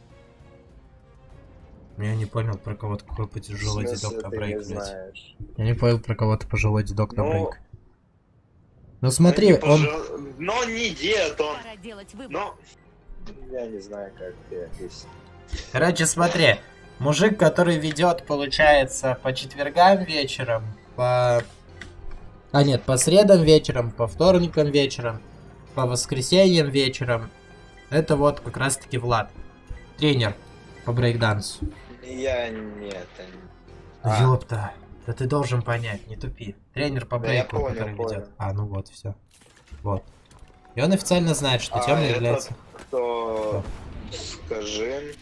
Speaker 1: Я не понял, про кого-то какой пожилой дедок на брейк, блядь. Я не понял, про кого-то пожилой дедок на брейк. Ну смотри, он...
Speaker 4: Но не дед, он...
Speaker 3: Пора делать выбор.
Speaker 4: Ну... Я не знаю, как ты объяснить.
Speaker 1: Короче, смотри. Мужик, который ведет, получается, по четвергам вечером, по... А нет, по средам вечером, по вторникам вечером, по воскресеньям вечером. Это вот как раз-таки Влад. Тренер по брейкдансу.
Speaker 4: Я нет.
Speaker 1: Ёпта. Да ты должен понять, не тупи. Тренер по брейку,
Speaker 4: понял,
Speaker 1: который
Speaker 4: понял.
Speaker 1: ведет. А, ну вот, все. Вот. И он официально знает, что темный является...
Speaker 4: Кто? Скажи.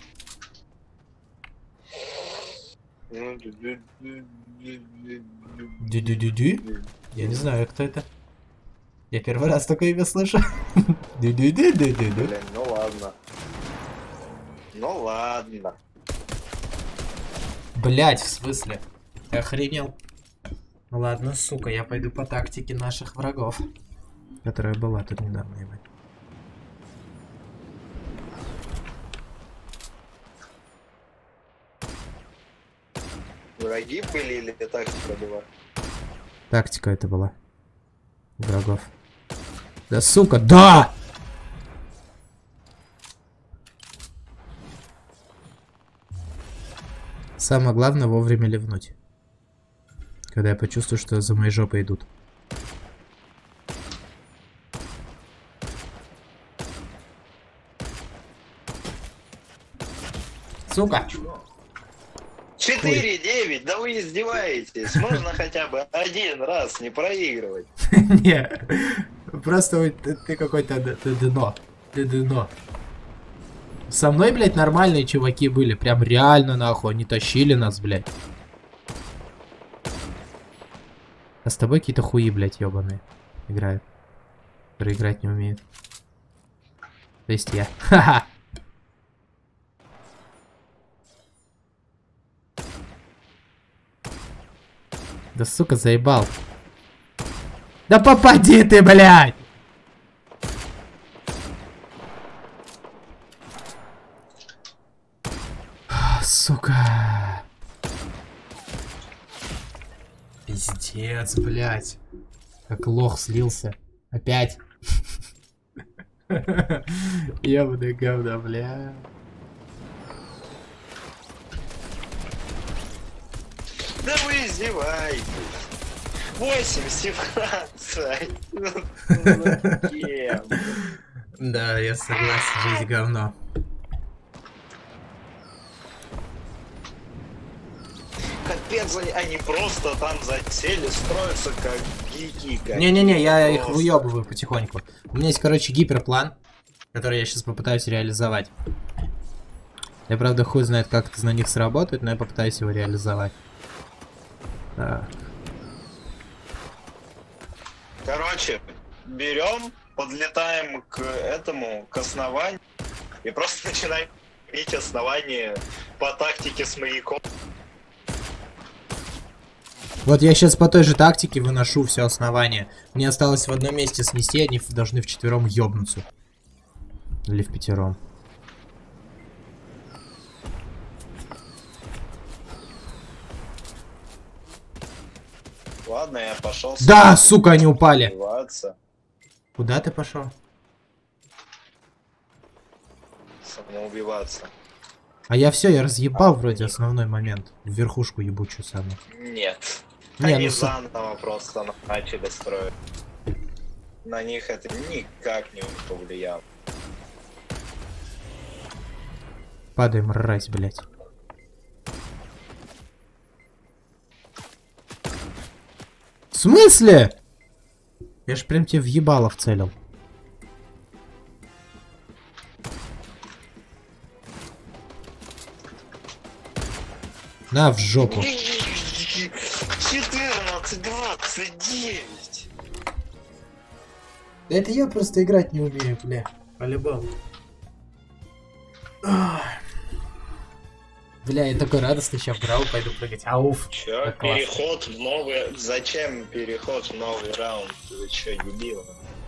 Speaker 1: Ду-ду-ду-ду? Я не знаю, кто это. Я первый раз такое имя слышу. Ду-ду-ду-ду-ду-ду.
Speaker 4: Блин, ну ладно. Ну ладно.
Speaker 1: Блять, в смысле? Ты охренел? Ну ладно, сука, я пойду по тактике наших врагов. Которая была тут недавно, ебать.
Speaker 4: Враги были или тактика была?
Speaker 1: Тактика это была. Врагов. Да сука, да! Самое главное вовремя ливнуть. Когда я почувствую, что за моей жопой идут. Сука!
Speaker 4: 4-9, да вы издеваетесь. Можно хотя бы один раз не проигрывать.
Speaker 1: Не, просто ты какой-то дно. Ты дно. Со мной, блядь, нормальные чуваки были. Прям реально, нахуй. Они тащили нас, блядь. А с тобой какие-то хуи, блядь, ебаные играют. Которые играть не умеют. То есть я. Ха-ха. Да сука, заебал. Да попади ты, блядь! Сука. Пиздец, блядь. Как лох слился. Опять. Ёбаное говно, бля.
Speaker 4: Да вы издеваетесь. 8-17.
Speaker 1: Да, я согласен, жизнь говно.
Speaker 4: Капец, они просто там засели, строятся как гики.
Speaker 1: Не-не-не, я их выебываю потихоньку. У меня есть, короче, гиперплан, который я сейчас попытаюсь реализовать. Я, правда, хуй знает, как это на них сработает, но я попытаюсь его реализовать. Так.
Speaker 4: Короче, берем, подлетаем к этому, к основанию, и просто начинаем бить основание по тактике с маяком.
Speaker 1: Вот я сейчас по той же тактике выношу все основание. Мне осталось в одном месте снести, они должны вчетвером ёбнуться. Или в пятером.
Speaker 4: Ладно, я пошел.
Speaker 1: Да, сука, они упали.
Speaker 4: Убиваться.
Speaker 1: Куда ты пошел?
Speaker 4: Самоубиваться.
Speaker 1: А я все, я разъебал вроде основной момент. В верхушку ебучую самую.
Speaker 4: Нет.
Speaker 1: Не,
Speaker 4: Они
Speaker 1: ну
Speaker 4: заново просто начали строить. На них это никак не повлияло.
Speaker 1: Падай, мразь, блядь. В смысле? Я ж прям тебе въебало вцелил. На, в жопу.
Speaker 4: 14-29.
Speaker 1: Это я просто играть не умею, бля. По-любому. Бля, я такой радостный, сейчас в грау пойду прыгать. Ауф.
Speaker 4: Чё,
Speaker 1: как классно.
Speaker 4: переход в новый... Зачем переход в новый раунд? Ты чё, дебил?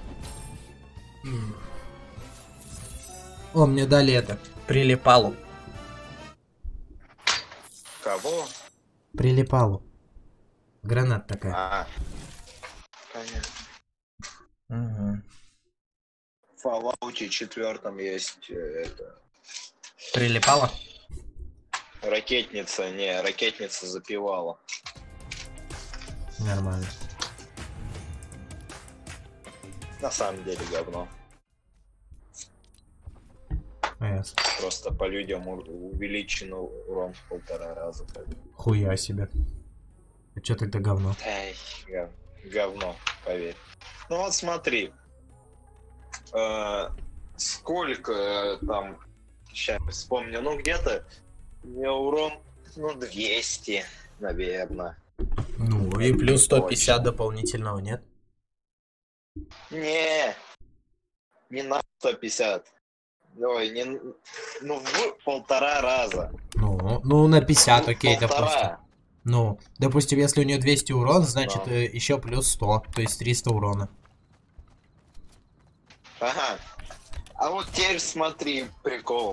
Speaker 1: О, мне дали это. Прилипалу.
Speaker 4: Кого?
Speaker 1: Прилипалу. Гранат такая.
Speaker 4: А, понятно.
Speaker 1: Угу.
Speaker 4: В Fallout 4 есть это...
Speaker 1: Прилипала?
Speaker 4: Ракетница, не, ракетница запивала.
Speaker 1: Нормально.
Speaker 4: На самом деле говно.
Speaker 1: Ясно.
Speaker 4: Просто по людям увеличен урон в 1,5 раза.
Speaker 1: Хуя себе. А чё тогда говно?
Speaker 4: Эй, говно, поверь. Ну вот смотри. Сколько там... Сейчас вспомню. Ну где-то у меня урон, ну 200, наверное.
Speaker 1: Ну и плюс 150 дополнительного, нет?
Speaker 4: Не на 150. Ой, не, ну в 1,5 раза.
Speaker 1: Ну на 50, окей,
Speaker 4: 1,5.
Speaker 1: допустим. Ну, допустим, если у нее 200 урон, значит
Speaker 4: Да.
Speaker 1: еще плюс 100, то есть 300 урона.
Speaker 4: Ага. А вот теперь смотри, прикол.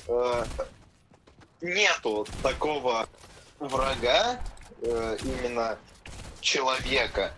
Speaker 4: Нету такого врага, именно человека,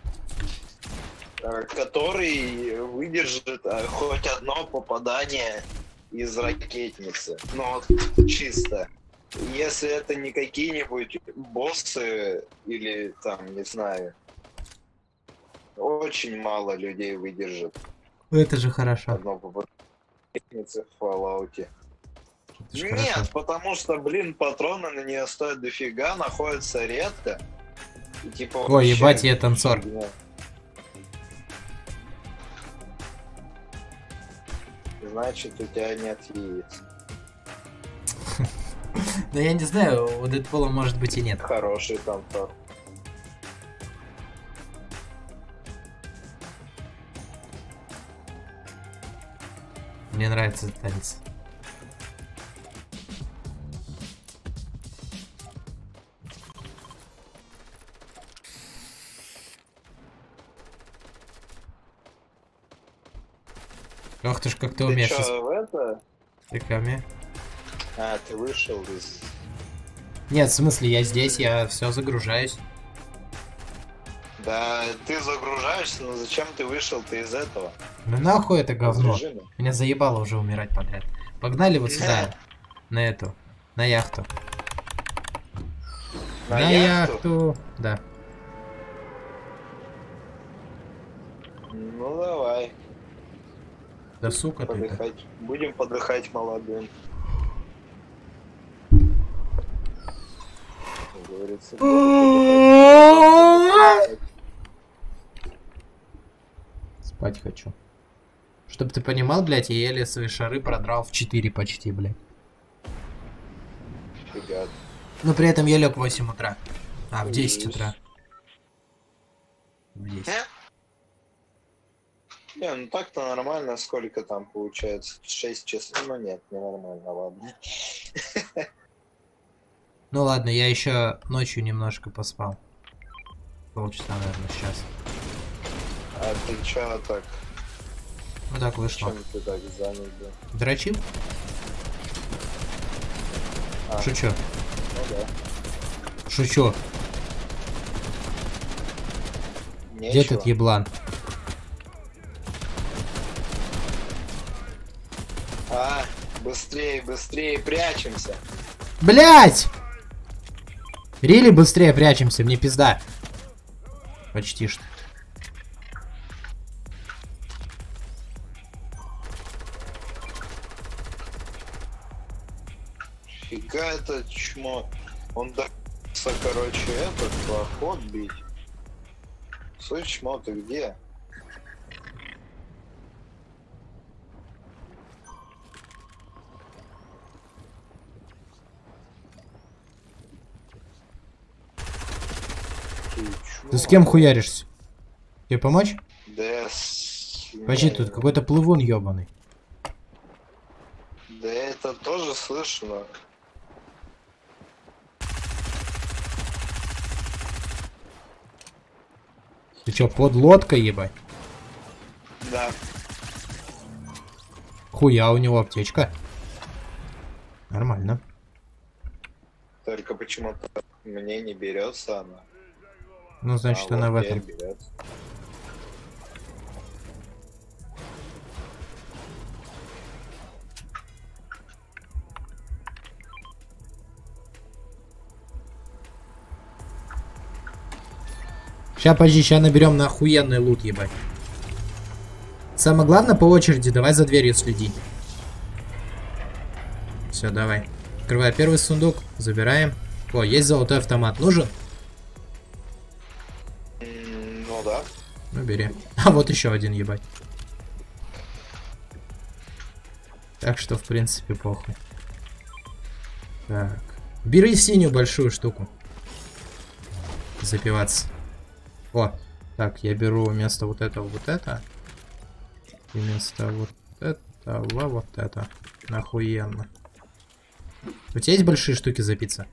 Speaker 4: который выдержит хоть одно попадание из ракетницы. Ну вот чисто. Если это не какие-нибудь боссы или там, не знаю, очень мало людей выдержит
Speaker 1: Это же хорошо.
Speaker 4: одно попадание в Fallout.
Speaker 1: Это же
Speaker 4: Нет,
Speaker 1: хорошо.
Speaker 4: потому что, блин, патроны на нее стоят дофига, находятся редко. И, типа,
Speaker 1: Ой,
Speaker 4: вообще
Speaker 1: ебать, я танцор.
Speaker 4: фигня. Значит, у тебя нет яиц.
Speaker 1: Да я не знаю, у Дэдпула может быть и нет.
Speaker 4: Хороший танцор.
Speaker 1: Мне нравится этот танец. Ох ты ж, как ты умеешь.
Speaker 4: Ты чё, в это?
Speaker 1: Ты ко мне?
Speaker 4: А, ты вышел из...
Speaker 1: Нет, в смысле, я здесь, я все загружаюсь.
Speaker 4: Да, ты загружаешься, но зачем ты вышел-то из этого?
Speaker 1: Ну нахуй это говно.
Speaker 4: Из режима?
Speaker 1: Меня заебало уже умирать подряд. Погнали вот сюда. На эту. На яхту.
Speaker 4: На яхту?
Speaker 1: яхту. Да.
Speaker 4: Ну давай,
Speaker 1: Да сука ты.
Speaker 4: подыхать. Будем подыхать молодым. Как говорится,
Speaker 1: Спать хочу. Чтоб ты понимал, блядь, я еле свои шары продрал в 4 почти, блядь.
Speaker 4: фига.
Speaker 1: Но при этом я лег в 8 утра. А, в 10 утра. В 10.
Speaker 4: Не, ну так-то нормально, сколько там получается? 6 часов? Ну нет, не нормально, ладно.
Speaker 1: Ну ладно, я еще ночью немножко поспал. Полчаса, наверное, сейчас.
Speaker 4: А ты чё так?
Speaker 1: Ну так вышло.
Speaker 4: Чем ты так занят был?
Speaker 1: Дрочил?
Speaker 4: А,
Speaker 1: Шучу.
Speaker 4: ну да.
Speaker 1: Шучу.
Speaker 4: Нечего.
Speaker 1: Где этот еблан?
Speaker 4: А, быстрее, быстрее, прячемся.
Speaker 1: Блять! Рили, быстрее прячемся, мне пизда. Почти что.
Speaker 4: Фига это чмо. Он дался, короче, этот проход бить. Слышь, чмо, ты где?
Speaker 1: Ты с кем хуяришься? Тебе помочь?
Speaker 4: Да,
Speaker 1: Почти тут какой-то плывун ебаный.
Speaker 4: Да я это тоже слышно.
Speaker 1: Ты чё, под лодкой, ебать?
Speaker 4: Да.
Speaker 1: Хуя, у него аптечка. Нормально.
Speaker 4: Только почему-то мне не берется она.
Speaker 1: Ну, значит,
Speaker 4: А
Speaker 1: она в
Speaker 4: вот теперь
Speaker 1: этом.
Speaker 4: берется.
Speaker 1: Ща, подожди, ща наберем на охуенный лут, ебать. Самое главное, по очереди, давай за дверью следи. Все, давай. Открывай первый сундук, забираем. О, есть золотой автомат. Нужен?
Speaker 4: Ну да.
Speaker 1: Ну, бери. А вот еще один, ебать. Так что, в принципе, похуй. Так. Бери синюю большую штуку. Запиваться. О, так, я беру вместо вот этого вот это. И вместо вот этого вот это. Охуенно. У тебя есть большие штуки запиться?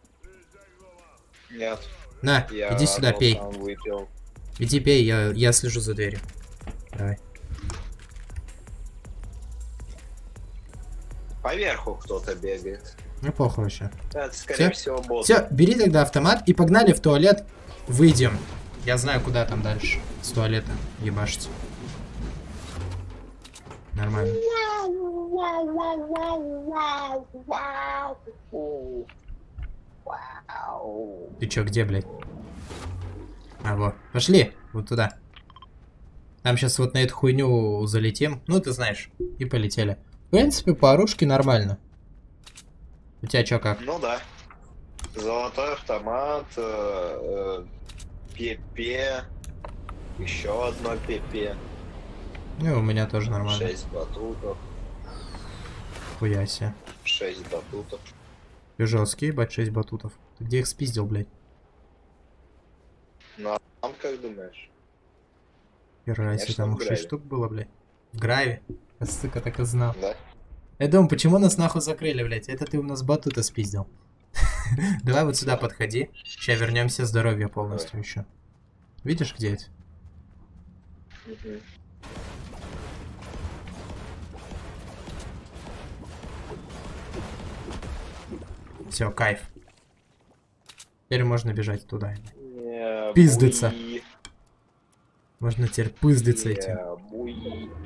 Speaker 4: Нет.
Speaker 1: На,
Speaker 4: Я
Speaker 1: иди сюда,
Speaker 4: одну
Speaker 1: пей.
Speaker 4: сам выпил.
Speaker 1: Иди пей, я слежу за дверью. Давай.
Speaker 4: Поверху кто-то бегает.
Speaker 1: Ну, похуй вообще.
Speaker 4: Это, скорее всего, босс.
Speaker 1: Все, бери тогда автомат и погнали в туалет. Выйдем. Я знаю, куда там дальше. С туалета ебашить. Нормально. Ты чё, где, блядь? А, вот. Пошли, вот туда. Там сейчас вот на эту хуйню залетим. Ну, ты знаешь. И полетели. В принципе, по оружке нормально. У тебя чё как?
Speaker 4: Ну да. Золотой автомат, ПП, еще одно ПП,
Speaker 1: Ну, у меня тоже нормально.
Speaker 4: 6 батутов,
Speaker 1: Хуя себе.
Speaker 4: 6 батутов.
Speaker 1: Ты жесткий, ебать, 6 батутов. Ты где их спиздил, блядь?
Speaker 4: Ну а там как думаешь?
Speaker 1: Хера себе,
Speaker 4: Конечно,
Speaker 1: там
Speaker 4: в
Speaker 1: их 6
Speaker 4: Граве.
Speaker 1: штук было, блядь. В Граве? Я, сука, так и знал.
Speaker 4: Да?
Speaker 1: Я думаю, почему нас нахуй закрыли, блядь? Это ты у нас батута спиздил. Давай вот сюда подходи. Сейчас вернемся здоровье полностью еще. Видишь, где это?
Speaker 4: Мгм.
Speaker 1: Все, кайф. Теперь можно бежать туда.
Speaker 4: Не,
Speaker 1: Пиздиться.
Speaker 4: буи,
Speaker 1: Можно теперь пыздиться
Speaker 4: не,
Speaker 1: идти.
Speaker 4: буи,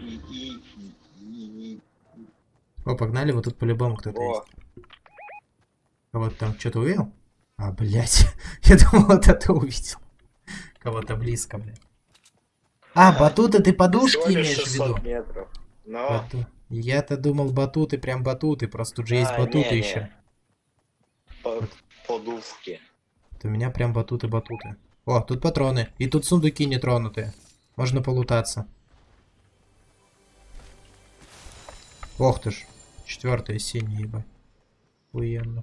Speaker 4: и.
Speaker 1: О, погнали, вот тут по-любому кто-то
Speaker 4: О,
Speaker 1: есть. Кого-то там что-то увидел? А, блядь. Я думал, вот это увидел. Кого-то близко, блядь. А, батуты ты подушки
Speaker 4: всего лишь
Speaker 1: имеешь в
Speaker 4: 600
Speaker 1: виду?
Speaker 4: метров. Но...
Speaker 1: Я-то думал батуты, прям батуты. Просто тут же есть батуты
Speaker 4: не,
Speaker 1: еще.
Speaker 4: Подушки.
Speaker 1: Вот у меня прям батуты. О, тут патроны. И тут сундуки нетронутые. Можно полутаться. Ох ты ж. 4-е синее, ебать. Охуенно.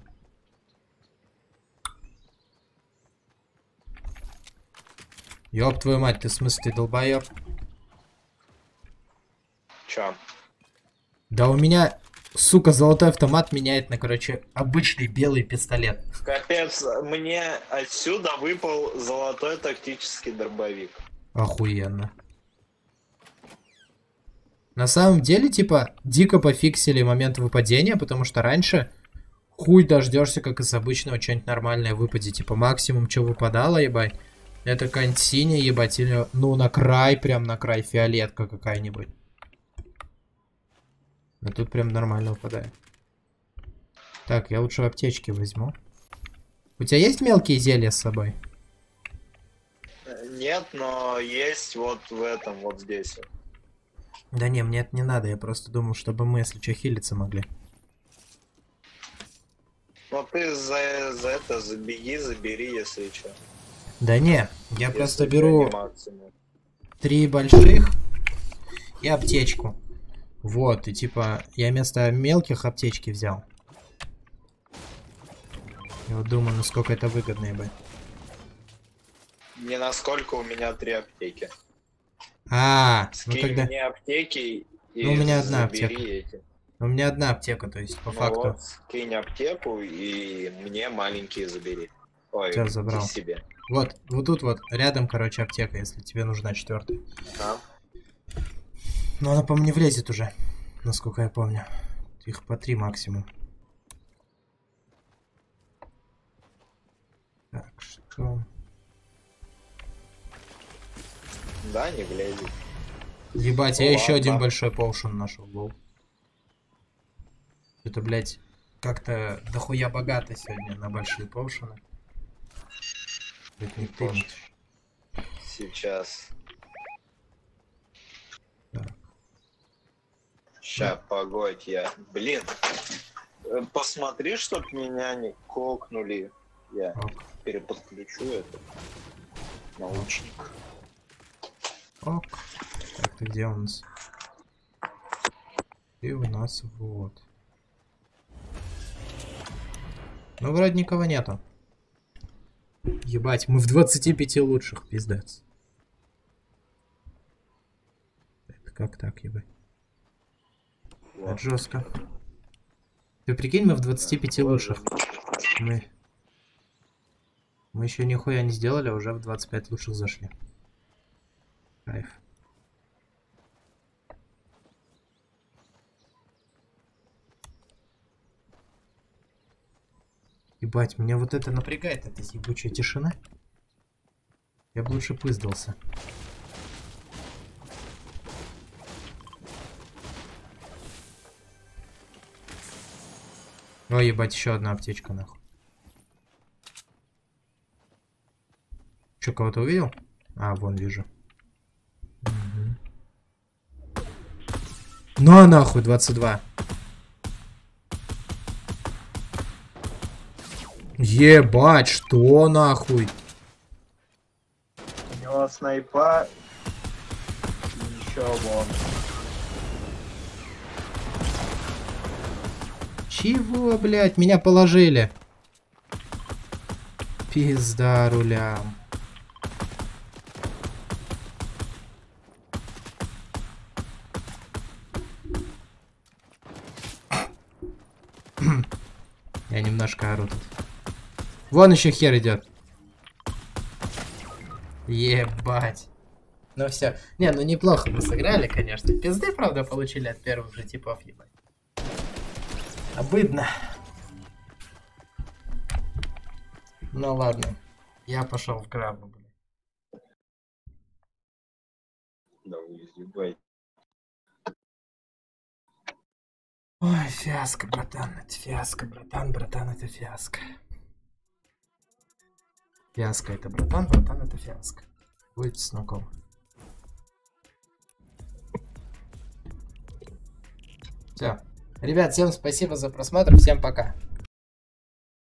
Speaker 1: Ёб твою мать, ты в смысле, ты долбоёб?
Speaker 4: Чё?
Speaker 1: Да у меня, сука, золотой автомат меняет на, короче, обычный белый пистолет.
Speaker 4: Капец, мне отсюда выпал золотой тактический дробовик.
Speaker 1: Охуенно. На самом деле, типа, дико пофиксили момент выпадения, потому что раньше хуй дождешься, как из обычного, что-нибудь нормальное выпадет. Типа, максимум, что выпадало, ебать, это континия, ебать, или, ну, на край, прям на край, фиолетка какая-нибудь. А тут прям нормально выпадает. Так, я лучше аптечки возьму. У тебя есть мелкие зелья с собой?
Speaker 4: Нет, но есть вот в этом, вот здесь.
Speaker 1: Да не, мне это не надо, я просто думал, чтобы мы, если что, хилиться могли.
Speaker 4: Ну ты за это забеги, забери, если что.
Speaker 1: Да не, я просто
Speaker 4: Если
Speaker 1: беру
Speaker 4: максимум.
Speaker 1: 3 больших и аптечку. Вот, и типа, я вместо мелких аптечки взял. Я вот думаю, насколько это выгодно, ебать.
Speaker 4: Не насколько, у меня 3 аптеки.
Speaker 1: Ну
Speaker 4: Скинь
Speaker 1: тогда...
Speaker 4: мне аптеки и
Speaker 1: Ну, у меня одна
Speaker 4: забери
Speaker 1: аптека.
Speaker 4: эти.
Speaker 1: У меня одна аптека, то есть, по
Speaker 4: Ну
Speaker 1: факту.
Speaker 4: вот, скинь аптеку и мне маленькие забери. Ой,
Speaker 1: Всё, забрал.
Speaker 4: себе.
Speaker 1: Вот тут вот, рядом, короче, аптека, если тебе нужна 4-я.
Speaker 4: А?
Speaker 1: Но она, по-моему, не влезет уже, насколько я помню. Их по 3 максимум. Так, что...
Speaker 4: Да, не влезет.
Speaker 1: Ебать,
Speaker 4: Ну
Speaker 1: я еще
Speaker 4: ладно.
Speaker 1: один большой поушен нашел, лол. Это, блядь, как-то дохуя богато сегодня на большие поушены. Это не ты.
Speaker 4: Может. Сейчас.
Speaker 1: Так.
Speaker 4: Ща, погодь, я... Блин. Посмотри, чтоб меня не кокнули. Я
Speaker 1: Ок.
Speaker 4: переподключу это. Научник.
Speaker 1: Ок. Так, ты где у нас? И у нас вот. Ну, вроде никого нету. Ебать, мы в 25 лучших, пиздец. Это как так, ебать?
Speaker 4: Вот.
Speaker 1: Это жестко. Ты прикинь, мы в 25 лучших. Мы еще нихуя не сделали, а уже в 25 лучших зашли. Кайф. Ебать, меня вот это напрягает, эта ебучая тишина. Я бы лучше пыздался. Ой, ебать, еще одна аптечка, нахуй. Че, кого-то увидел? А, вон вижу. Угу. На нахуй, 22. Ебать, что нахуй?
Speaker 4: У него снайпа. И еще вон.
Speaker 1: Чего, блядь? Меня положили. Пизда рулям. Я немножко ору тут. Вон еще хер идет. Ебать. Ну все. Не, ну неплохо мы сыграли, конечно. Пизды, правда, получили от первых же типов, ебать. Обыдно. Ну ладно. Я пошел в грабу, блядь.
Speaker 4: Да вы ебать.
Speaker 1: Ой, фиаско, братан. Это фиаско, братан. Братан, это фиаско. Фиаско это братан, братан это фиаско. Будет знакомо. Все. Ребят, всем спасибо за просмотр. Всем пока.